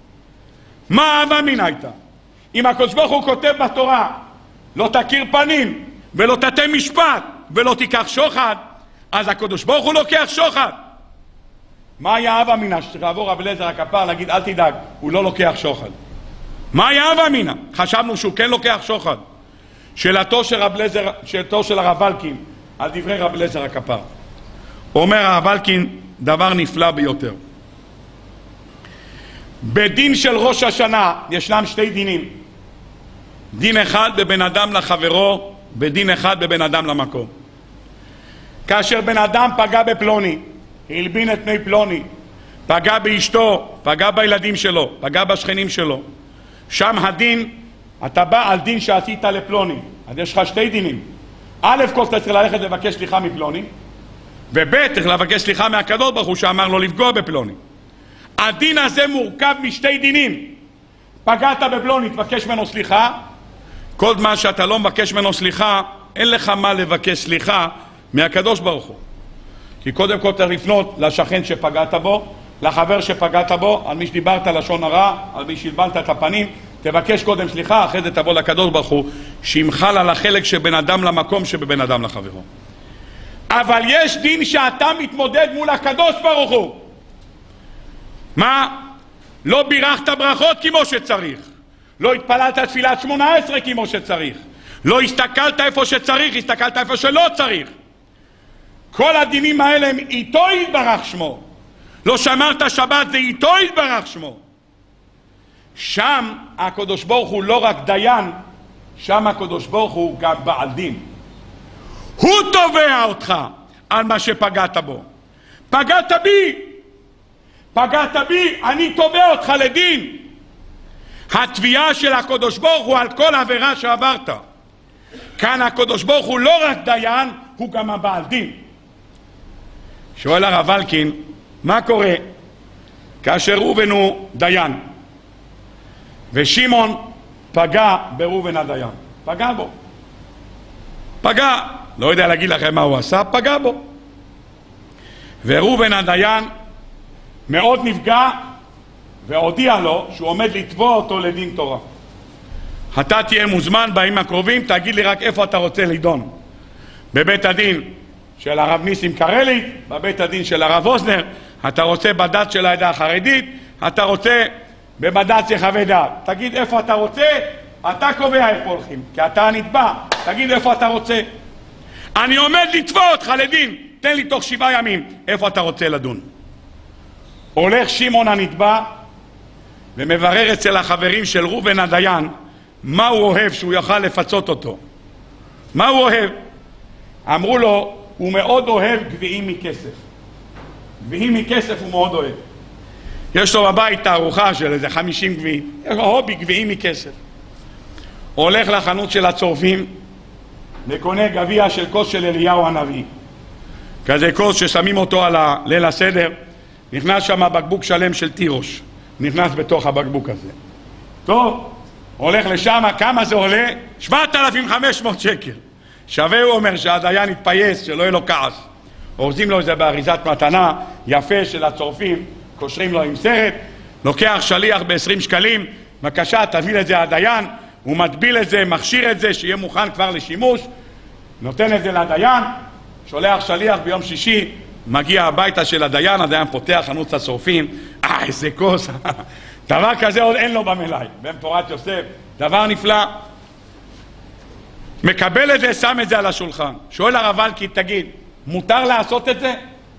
מה אבא אמינה הייתה? אם הקדוש ברוך הוא כותב בתורה לא תכיר פנים ולא תטה משפט ולא תיקח שוחד, אז הקדוש ברוך הוא לוקח שוחד. מה היה אבא אמינה שצריך לעבור רבי אליעזר הכפר להגיד אל תדאג הוא לא לוקח שוחד? מה היה אבא אמינה? חשבנו שהוא כן לוקח שוחד. שאלתו של הרב ולקין על דברי רבי אליעזר הכפר, אומר הרב ולקין דבר נפלא ביותר. בדין של ראש השנה ישנם 2 דינים, דין אחד בבן אדם לחברו, ודין אחד בבן אדם למקום. כאשר בן אדם פגע בפלוני, הלבין את פני פלוני, פגע באשתו, פגע בילדים שלו, פגע בשכנים שלו, שם הדין, אתה בא על דין שעשית לפלוני, אז יש לך 2 דינים. א' כל אתה צריך ללכת לבקש סליחה מפלוני, וב' צריך לבקש סליחה מהקדוש ברוך הוא שאמר לו לפגוע בפלוני. הדין הזה מורכב מ2 דינים. פגעת בפלוני, תבקש ממנו סליחה. כל זמן שאתה לא מבקש ממנו סליחה, אין לך מה לבקש סליחה מהקדוש ברוך הוא. כי קודם כל צריך לפנות לשכן שפגעת בו, לחבר שפגעת בו, על מי שדיברת לשון הרע, על מי שהלבנת את הפנים, תבקש קודם סליחה, אחרי זה תבוא לקדוש ברוך הוא, שימחל על החלק שבין אדם למקום שבבין אדם לחברו. אבל יש דין שאתה מתמודד מול הקדוש ברוך הוא. מה? לא בירכת ברכות כמו שצריך, לא התפללת תפילת 18 כמו שצריך, לא הסתכלת איפה שצריך, הסתכלת איפה שלא צריך. כל הדינים האלה הם איתו יתברך שמו. לא שמרת שבת, זה איתו יתברך שמו. שם הקדוש ברוך הוא לא רק דיין, שם הקדוש ברוך הוא גם בעל דין. הוא תובע אותך על מה שפגעת בו. פגעת בי, אני תובע אותך לדין. התביעה של הקדוש ברוך הוא על כל עבירה שעברת. כאן הקדוש ברוך הוא לא רק דיין, הוא גם הבעל דין. שואל הרב אלקין, מה קורה כאשר ראובן הוא דיין ושמעון פגע בראובן הדיין? פגע בו, לא יודע להגיד לכם מה הוא עשה, פגע בו, וראובן הדיין מאוד נפגע והודיע לו שהוא עומד לתבוע אותו לדין תורה. אתה תהיה מוזמן בימים הקרובים, תגיד לי רק איפה אתה רוצה לדון, בבית הדין של הרב ניסים קרליץ, בבית הדין של הרב אוזנר, אתה רוצה בדת של העדה החרדית, אתה רוצה בבדת יחווה דעת. תגיד איפה אתה רוצה, אתה קובע איפה הולכים, כי אתה הנתבע, תגיד איפה אתה רוצה. אני עומד לתבוע אותך לדין, תן לי תוך 7 ימים איפה אתה רוצה לדון. הולך שמעון הנתבע ומברר אצל החברים של ראובן הדיין מה הוא אוהב שהוא יוכל לפצות אותו. מה הוא אוהב? אמרו לו, הוא מאוד אוהב גביעים מכסף. גביעים מכסף הוא מאוד אוהב. יש לו בבית תערוכה של איזה 50 גביעים. יש לו הובי גביעים מכסף. הולך לחנות של הצורפים וקונה גביע של כוס של אליהו הנביא. כזה כוס ששמים אותו על ליל הסדר. נכנס שם בקבוק שלם של תירוש. נכנס בתוך הבקבוק הזה. טוב, הולך לשם, כמה זה עולה? 7,500 שקל. שווה, הוא אומר, שהדיין יתפייס, שלא יהיה לו כעס. אורזים לו את זה באריזת מתנה יפה של הצורפים, קושרים לו עם סרט, לוקח שליח ב20 שקלים, בבקשה תביא את זה הדיין, הוא מטביל את זה, מכשיר את זה, שיהיה מוכן כבר לשימוש, נותן את זה לדיין, שולח שליח ביום שישי, מגיע הביתה של הדיין, הדיין פותח חנות הצורפים, איזה כוס, דבר כזה עוד אין לו במלאי, בן פורת יוסף, דבר נפלא. מקבל את זה, שם את זה על השולחן. שואל הרב אלקין, תגיד, מותר לעשות את זה?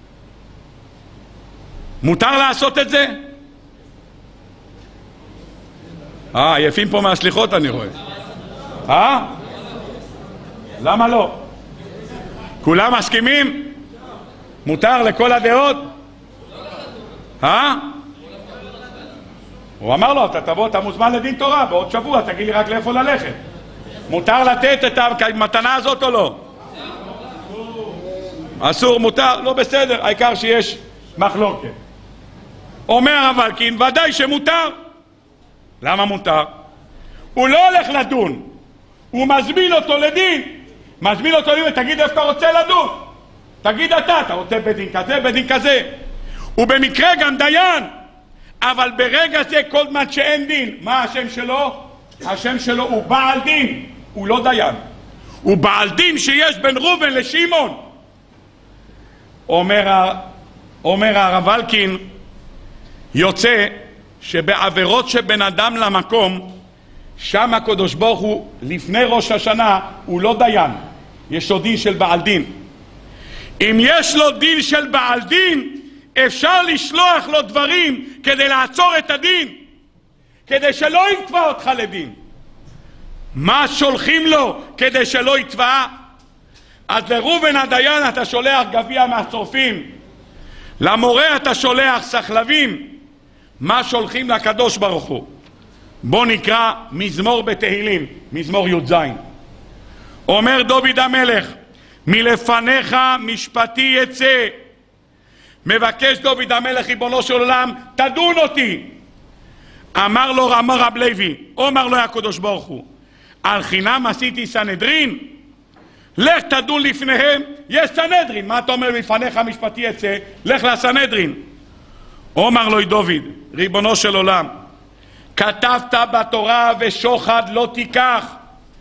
מותר לעשות את זה? יפים פה מהסליחות אני רואה. למה לא? כולם מסכימים? מותר לכל הדעות? הוא אמר לו, אתה תבוא, אתה מוזמן לדין תורה, בעוד שבוע תגיד לי רק לאיפה ללכת. מותר לתת את המתנה הזאת או לא? אסור, מותר, לא בסדר, העיקר שיש מחלוקת. אומר הרב אלקין, ודאי שמותר. למה מותר? הוא לא הולך לדון, הוא מזמין אותו לדין. מזמין אותו לדין, תגיד איפה אתה רוצה לדון. תגיד אתה רוצה בית דין כזה, בית דין כזה. הוא במקרה גם דיין, אבל ברגע זה כל זמן שאין דין, מה השם שלו? השם שלו הוא בעל דין, הוא לא דיין. הוא בעל דין שיש בין ראובן לשמעון. אומר הרב אלקין, יוצא שבעבירות שבין אדם למקום, שם הקדוש ברוך הוא לפני ראש השנה הוא לא דיין, יש לו דין של בעל דין. אם יש לו דין של בעל דין, אפשר לשלוח לו דברים כדי לעצור את הדין, כדי שלא יתבע אותך לדין. מה שולחים לו כדי שלא יתבע? אז לראובן הדיין אתה שולח גביע מהצורפים, למורה אתה שולח סחלבים. מה שולחים לקדוש ברוך הוא? בוא נקרא מזמור בתהילים, מזמור י"ז. אומר דוד המלך, מלפניך משפטי יצא. מבקש דוד המלך, ריבונו של עולם, תדון אותי. אמר לו רב לוי, אומר לו הקדוש ברוך הוא, על חינם עשיתי סנהדרין? לך תדון לפניהם, יש סנהדרין. מה אתה אומר מלפניך משפטי יצא? לך לסנהדרין. אומר לו דוד, ריבונו של עולם, כתבת בתורה ושוחד לא תיקח,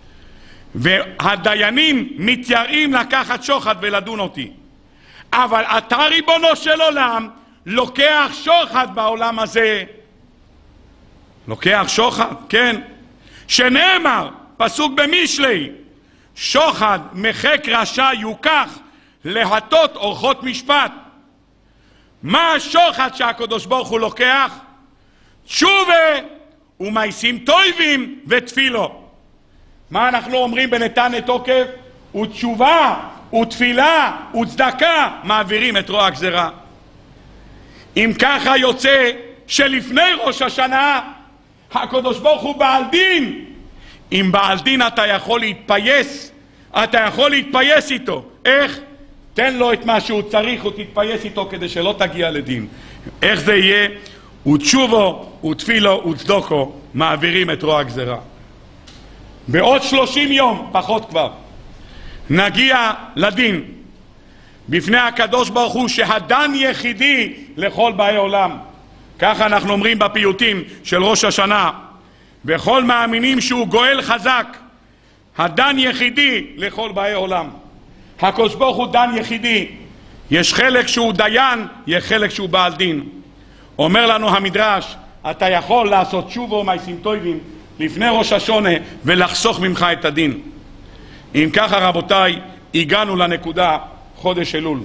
והדיינים מתייראים לקחת שוחד ולדון אותי. אבל אתה ריבונו של עולם לוקח שוחד בעולם הזה. לוקח שוחד, כן. שנאמר, פסוק במשלי, שוחד מחק רשע יוקח להטות אורחות משפט. מה השוחד שהקדוש ברוך הוא לוקח? תשובה ומעשים טובים ותפילו. מה אנחנו אומרים בנתן תוקף? ותשובה ותפילה וצדקה מעבירים את רוע הגזרה. אם ככה יוצא שלפני ראש השנה הקדוש ברוך הוא בעל דין. אם בעל דין אתה יכול להתפייס, אתה יכול להתפייס איתו. איך? תן לו את מה שהוא צריך ותתפייס איתו כדי שלא תגיע לדין. איך זה יהיה? ותשובו ותפילו וצדוקו מעבירים את רוע הגזרה. בעוד 30 יום, פחות כבר, נגיע לדין בפני הקדוש ברוך הוא שהדן יחידי לכל באי עולם. ככה אנחנו אומרים בפיוטים של ראש השנה. וכל מאמינים שהוא גואל חזק, הדן יחידי לכל באי עולם. הקדוש ברוך הוא דן יחידי. יש חלק שהוא דיין, יש חלק שהוא בעל דין. אומר לנו המדרש, אתה יכול לעשות תשובה ומעשים טובים לפני ראש השונה ולחסוך ממך את הדין. אם ככה רבותיי, הגענו לנקודה חודש אלול.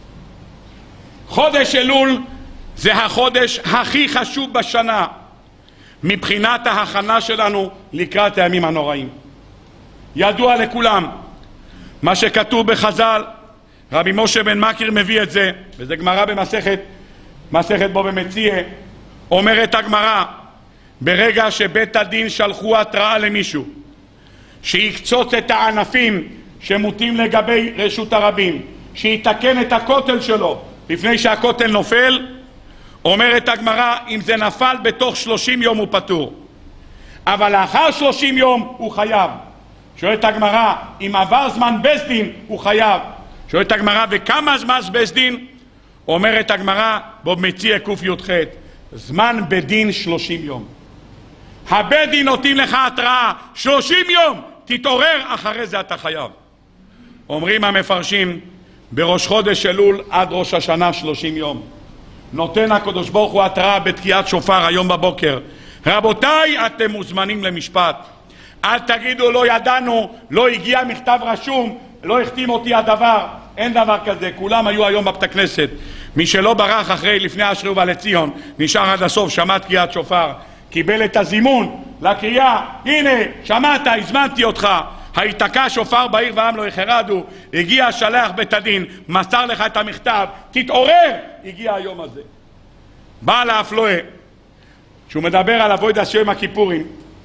חודש אלול זה החודש הכי חשוב בשנה מבחינת ההכנה שלנו לקראת הימים הנוראים. ידוע לכולם מה שכתוב בחז"ל, רבי משה בן מקיר מביא את זה, וזה גמרא במסכת בו במציע. אומרת הגמרא, ברגע שבית הדין שלחו התראה למישהו שיקצוץ את הענפים שמוטים לגבי רשות הרבים, שיתקן את הכותל שלו לפני שהכותל נופל, אומרת הגמרא, אם זה נפל בתוך 30 יום הוא פטור, אבל לאחר 30 יום הוא חייב. שואלת הגמרא, אם עבר זמן בית דין הוא חייב. שואלת הגמרא, וכמה זמן בית דין? אומרת הגמרא במציע קי"ח, זמן בית דין 30 יום. הבית דין נותנים לך התראה 30 יום, תתעורר, אחרי זה אתה חייב. אומרים המפרשים, בראש חודש אלול עד ראש השנה 30 יום. נותן הקדוש ברוך הוא התראה בתקיעת שופר היום בבוקר. רבותיי, אתם מוזמנים למשפט. אל תגידו לא ידענו, לא הגיע מכתב רשום, לא החתים אותי הדבר. אין דבר כזה, כולם היו היום בבית הכנסת. מי שלא ברח אחרי לפני אשרי ובא לציון, נשאר עד הסוף, שמע תקיעת שופר, קיבל את הזימון לקריאה, הנה שמעת, הזמנתי אותך, היתקע שופר בעיר והעם לא יחרדו, הגיע שלח בית הדין, מסר לך את המכתב, תתעורר, הגיע היום הזה. בעל האפלואה, שהוא מדבר על אבוידס יום הכיפורים,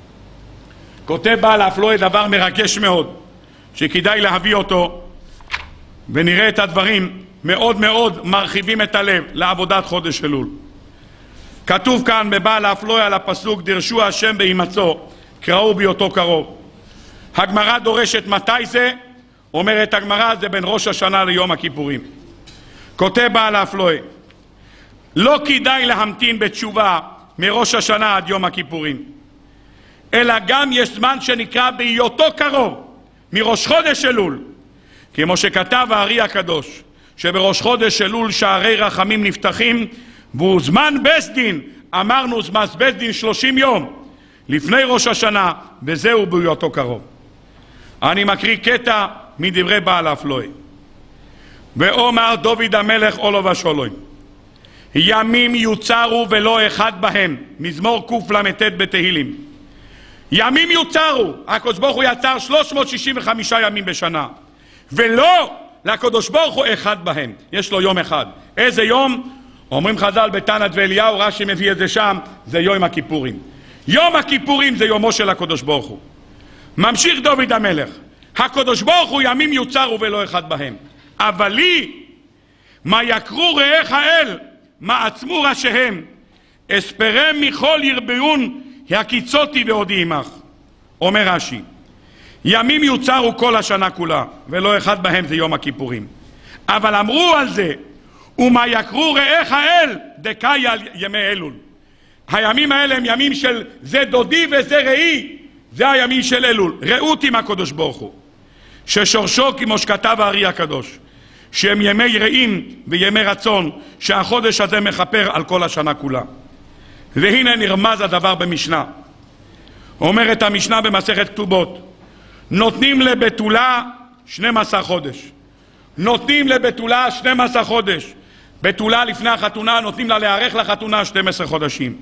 כותב בעל האפלואה דבר מרגש מאוד, שכדאי להביא אותו, ונראה את הדברים מאוד מאוד מרחיבים את הלב לעבודת חודש אלול. כתוב כאן בבעל האפלואה על הפסוק, דרשו השם בהימצאו, קראו בהיותו קרוב. הגמרא דורשת מתי זה? אומרת הגמרא, זה בין ראש השנה ליום הכיפורים. כותב בעל האפלואה, לא כדאי להמתין בתשובה מראש השנה עד יום הכיפורים, אלא גם יש זמן שנקרא בהיותו קרוב, מראש חודש אלול. כמו שכתב הארי הקדוש, שבראש חודש אלול שערי רחמים נפתחים, והוא זמן בית דין, אמרנו זמן בית דין 30 יום לפני ראש השנה, וזהו בהיותו קרוב. אני מקריא קטע מדברי בעל האפלואה. ואומר דוד המלך עולו ושולוי, ימים יוצרו ולא אחד בהם, מזמור קל"ט בתהילים. ימים יוצרו, הקדוש ברוך הוא יצר 365 ימים בשנה, ולא לקדוש ברוך הוא אחד בהם, יש לו יום אחד. איזה יום? אומרים חז"ל בתנת ואליהו, רש"י מביא את זה שם, זה יום הכיפורים. יום הכיפורים זה יומו של הקדוש ברוך הוא. ממשיך דוד המלך, הקדוש ברוך הוא ימים יוצרו ולא אחד בהם, אבל לי מה יקרו רעך האל, מה עצמו ראשיהם, אספרם מכל ירביון הקיצותי ועודי עמך. אומר רש"י, ימים יוצרו כל השנה כולה, ולא אחד בהם זה יום הכיפורים. אבל אמרו על זה, ומה יקרו רעך האל, דקאי על ימי אלול. הימים האלה הם ימים של זה דודי וזה ראי, זה הימים של אלול. ראות עם הקדוש ברוך הוא, ששורשו כמו שכתב הארי הקדוש, שהם ימי רעים וימי רצון, שהחודש הזה מכפר על כל השנה כולה. והנה נרמז הדבר במשנה. אומרת המשנה במסכת כתובות, נותנים לבתולה 12 חודש. נותנים לבתולה 12 חודש. בתולה לפני החתונה נותנים לה להיערך לחתונה 12 חודשים.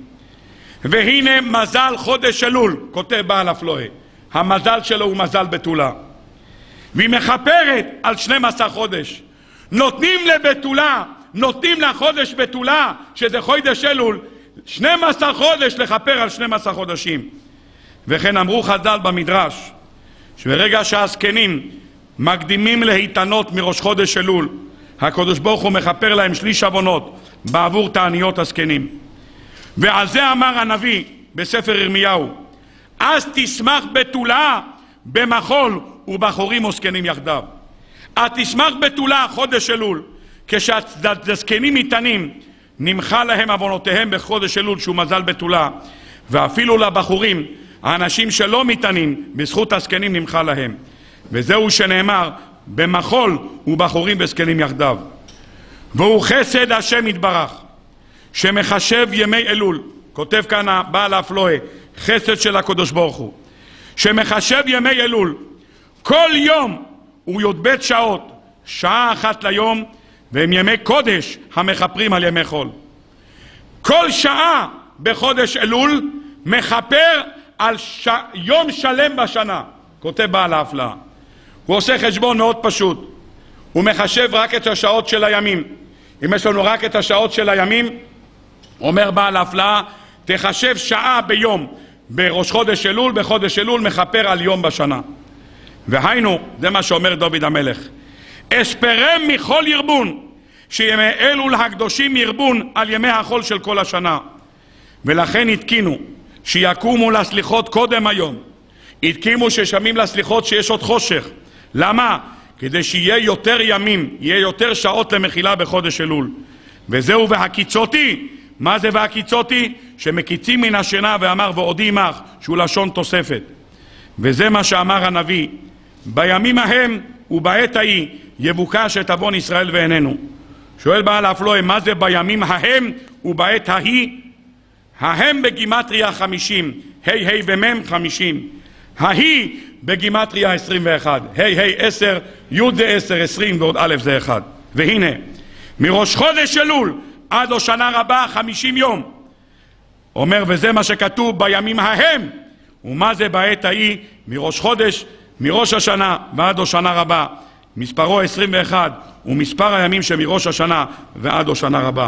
והנה מזל חודש אלול, כותב בעל אפלואה, המזל שלו הוא מזל בתולה, והיא מכפרת על 12 חודש. נותנים לבתולה, נותנים לחודש בתולה, שזה חודש אלול, 12 חודש לכפר על 12 חודשים. וכן אמרו חז"ל במדרש, שברגע שהזקנים מקדימים להתענות מראש חודש אלול, הקדוש ברוך הוא מכפר להם שליש עוונות בעבור תעניות הזקנים. ועל זה אמר הנביא בספר ירמיהו, אז תשמח בתולה במחול ובחורים וזקנים יחדיו. תשמח בתולה חודש אלול, כשהזקנים מתענים נמחה להם עוונותיהם בחודש אלול שהוא מזל בתולה, ואפילו לבחורים, האנשים שלא מתענים, בזכות הזקנים נמחה להם. וזהו שנאמר במחול ובחורים וזקנים יחדיו. והוא חסד השם יתברך שמחשב ימי אלול, כותב כאן בעל אפלואה, חסד של הקדוש ברוך הוא, שמחשב ימי אלול, כל יום הוא י"ב שעות, שעה אחת ליום, והם ימי קודש המכפרים על ימי חול. כל שעה בחודש אלול מכפר על יום שלם בשנה, כותב בעל ההפלאה. הוא עושה חשבון מאוד פשוט, הוא מחשב רק את השעות של הימים. אם יש לנו רק את השעות של הימים, אומר בעל ההפלאה, תחשב שעה ביום בראש חודש אלול, בחודש אלול מכפר על יום בשנה. והיינו, זה מה שאומר דוד המלך, אספרם מכל ירבון, שימי אלול הקדושים ירבון על ימי החול של כל השנה. ולכן התקינו שיקומו לסליחות קודם היום, התקימו ששמים לסליחות שיש עוד חושך. למה? כדי שיהיה יותר ימים, יהיה יותר שעות למחילה בחודש אלול. וזהו והקיצותי. מה זה והקיצותי? שמקיצים מן השינה, ואמר ועודי עמך, שהוא לשון תוספת. וזה מה שאמר הנביא, בימים ההם ובעת ההיא יבוקש את עוון ישראל ועינינו. שואל בעל אפלואה, מה זה בימים ההם ובעת ההיא? ההם בגימטריה 50, ה' ומם 50, ההיא בגימטריה 21, ה' 10, י' זה 10, 20 ועוד א' זה 1. והנה, מראש חודש אלול עד השנה רבה 50 יום. אומר, וזה מה שכתוב בימים ההם. ומה זה בעת ההיא? מראש חודש, מראש השנה ועד השנה רבה. מספרו 21, ומספר הימים שמראש השנה ועד השנה רבה.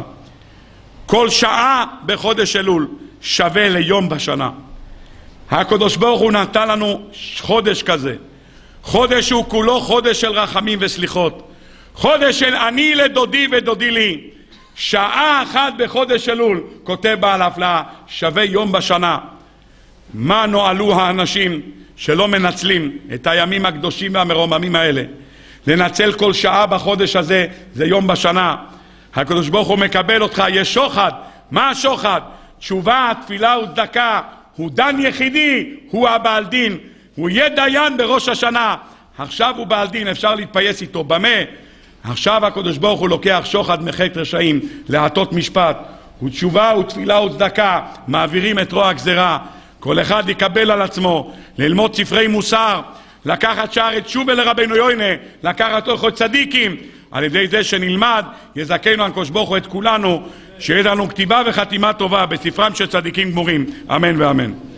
כל שעה בחודש אלול שווה ליום בשנה. הקדוש ברוך הוא נתן לנו חודש כזה. חודש הוא כולו חודש של רחמים וסליחות. חודש של אני לדודי ודודי לי. שעה אחת בחודש אלול, כותב בעל ההפלאה, שווה יום בשנה. מה נועלו האנשים שלא מנצלים את הימים הקדושים והמרוממים האלה? לנצל כל שעה בחודש הזה, זה יום בשנה. הקדוש ברוך הוא מקבל אותך, יש שוחד. מה השוחד? תשובה, תפילה וצדקה. הוא דן יחידי, הוא הבעל דין. הוא יהיה דיין בראש השנה. עכשיו הוא בעל דין, אפשר להתפייס איתו. במה? עכשיו הקדוש ברוך הוא לוקח שוחד מחטא רשעים, להטות משפט. ותשובה ותפילה וצדקה, מעבירים את רוע הגזרה. כל אחד יקבל על עצמו ללמוד ספרי מוסר, לקחת שער את שובה לרבנו יוינה, לקחת אורחות צדיקים. על ידי זה שנלמד, יזכנו הקדוש ברוך הוא את כולנו, שיהיה לנו כתיבה וחתימה טובה בספרם של צדיקים גמורים. אמן ואמן.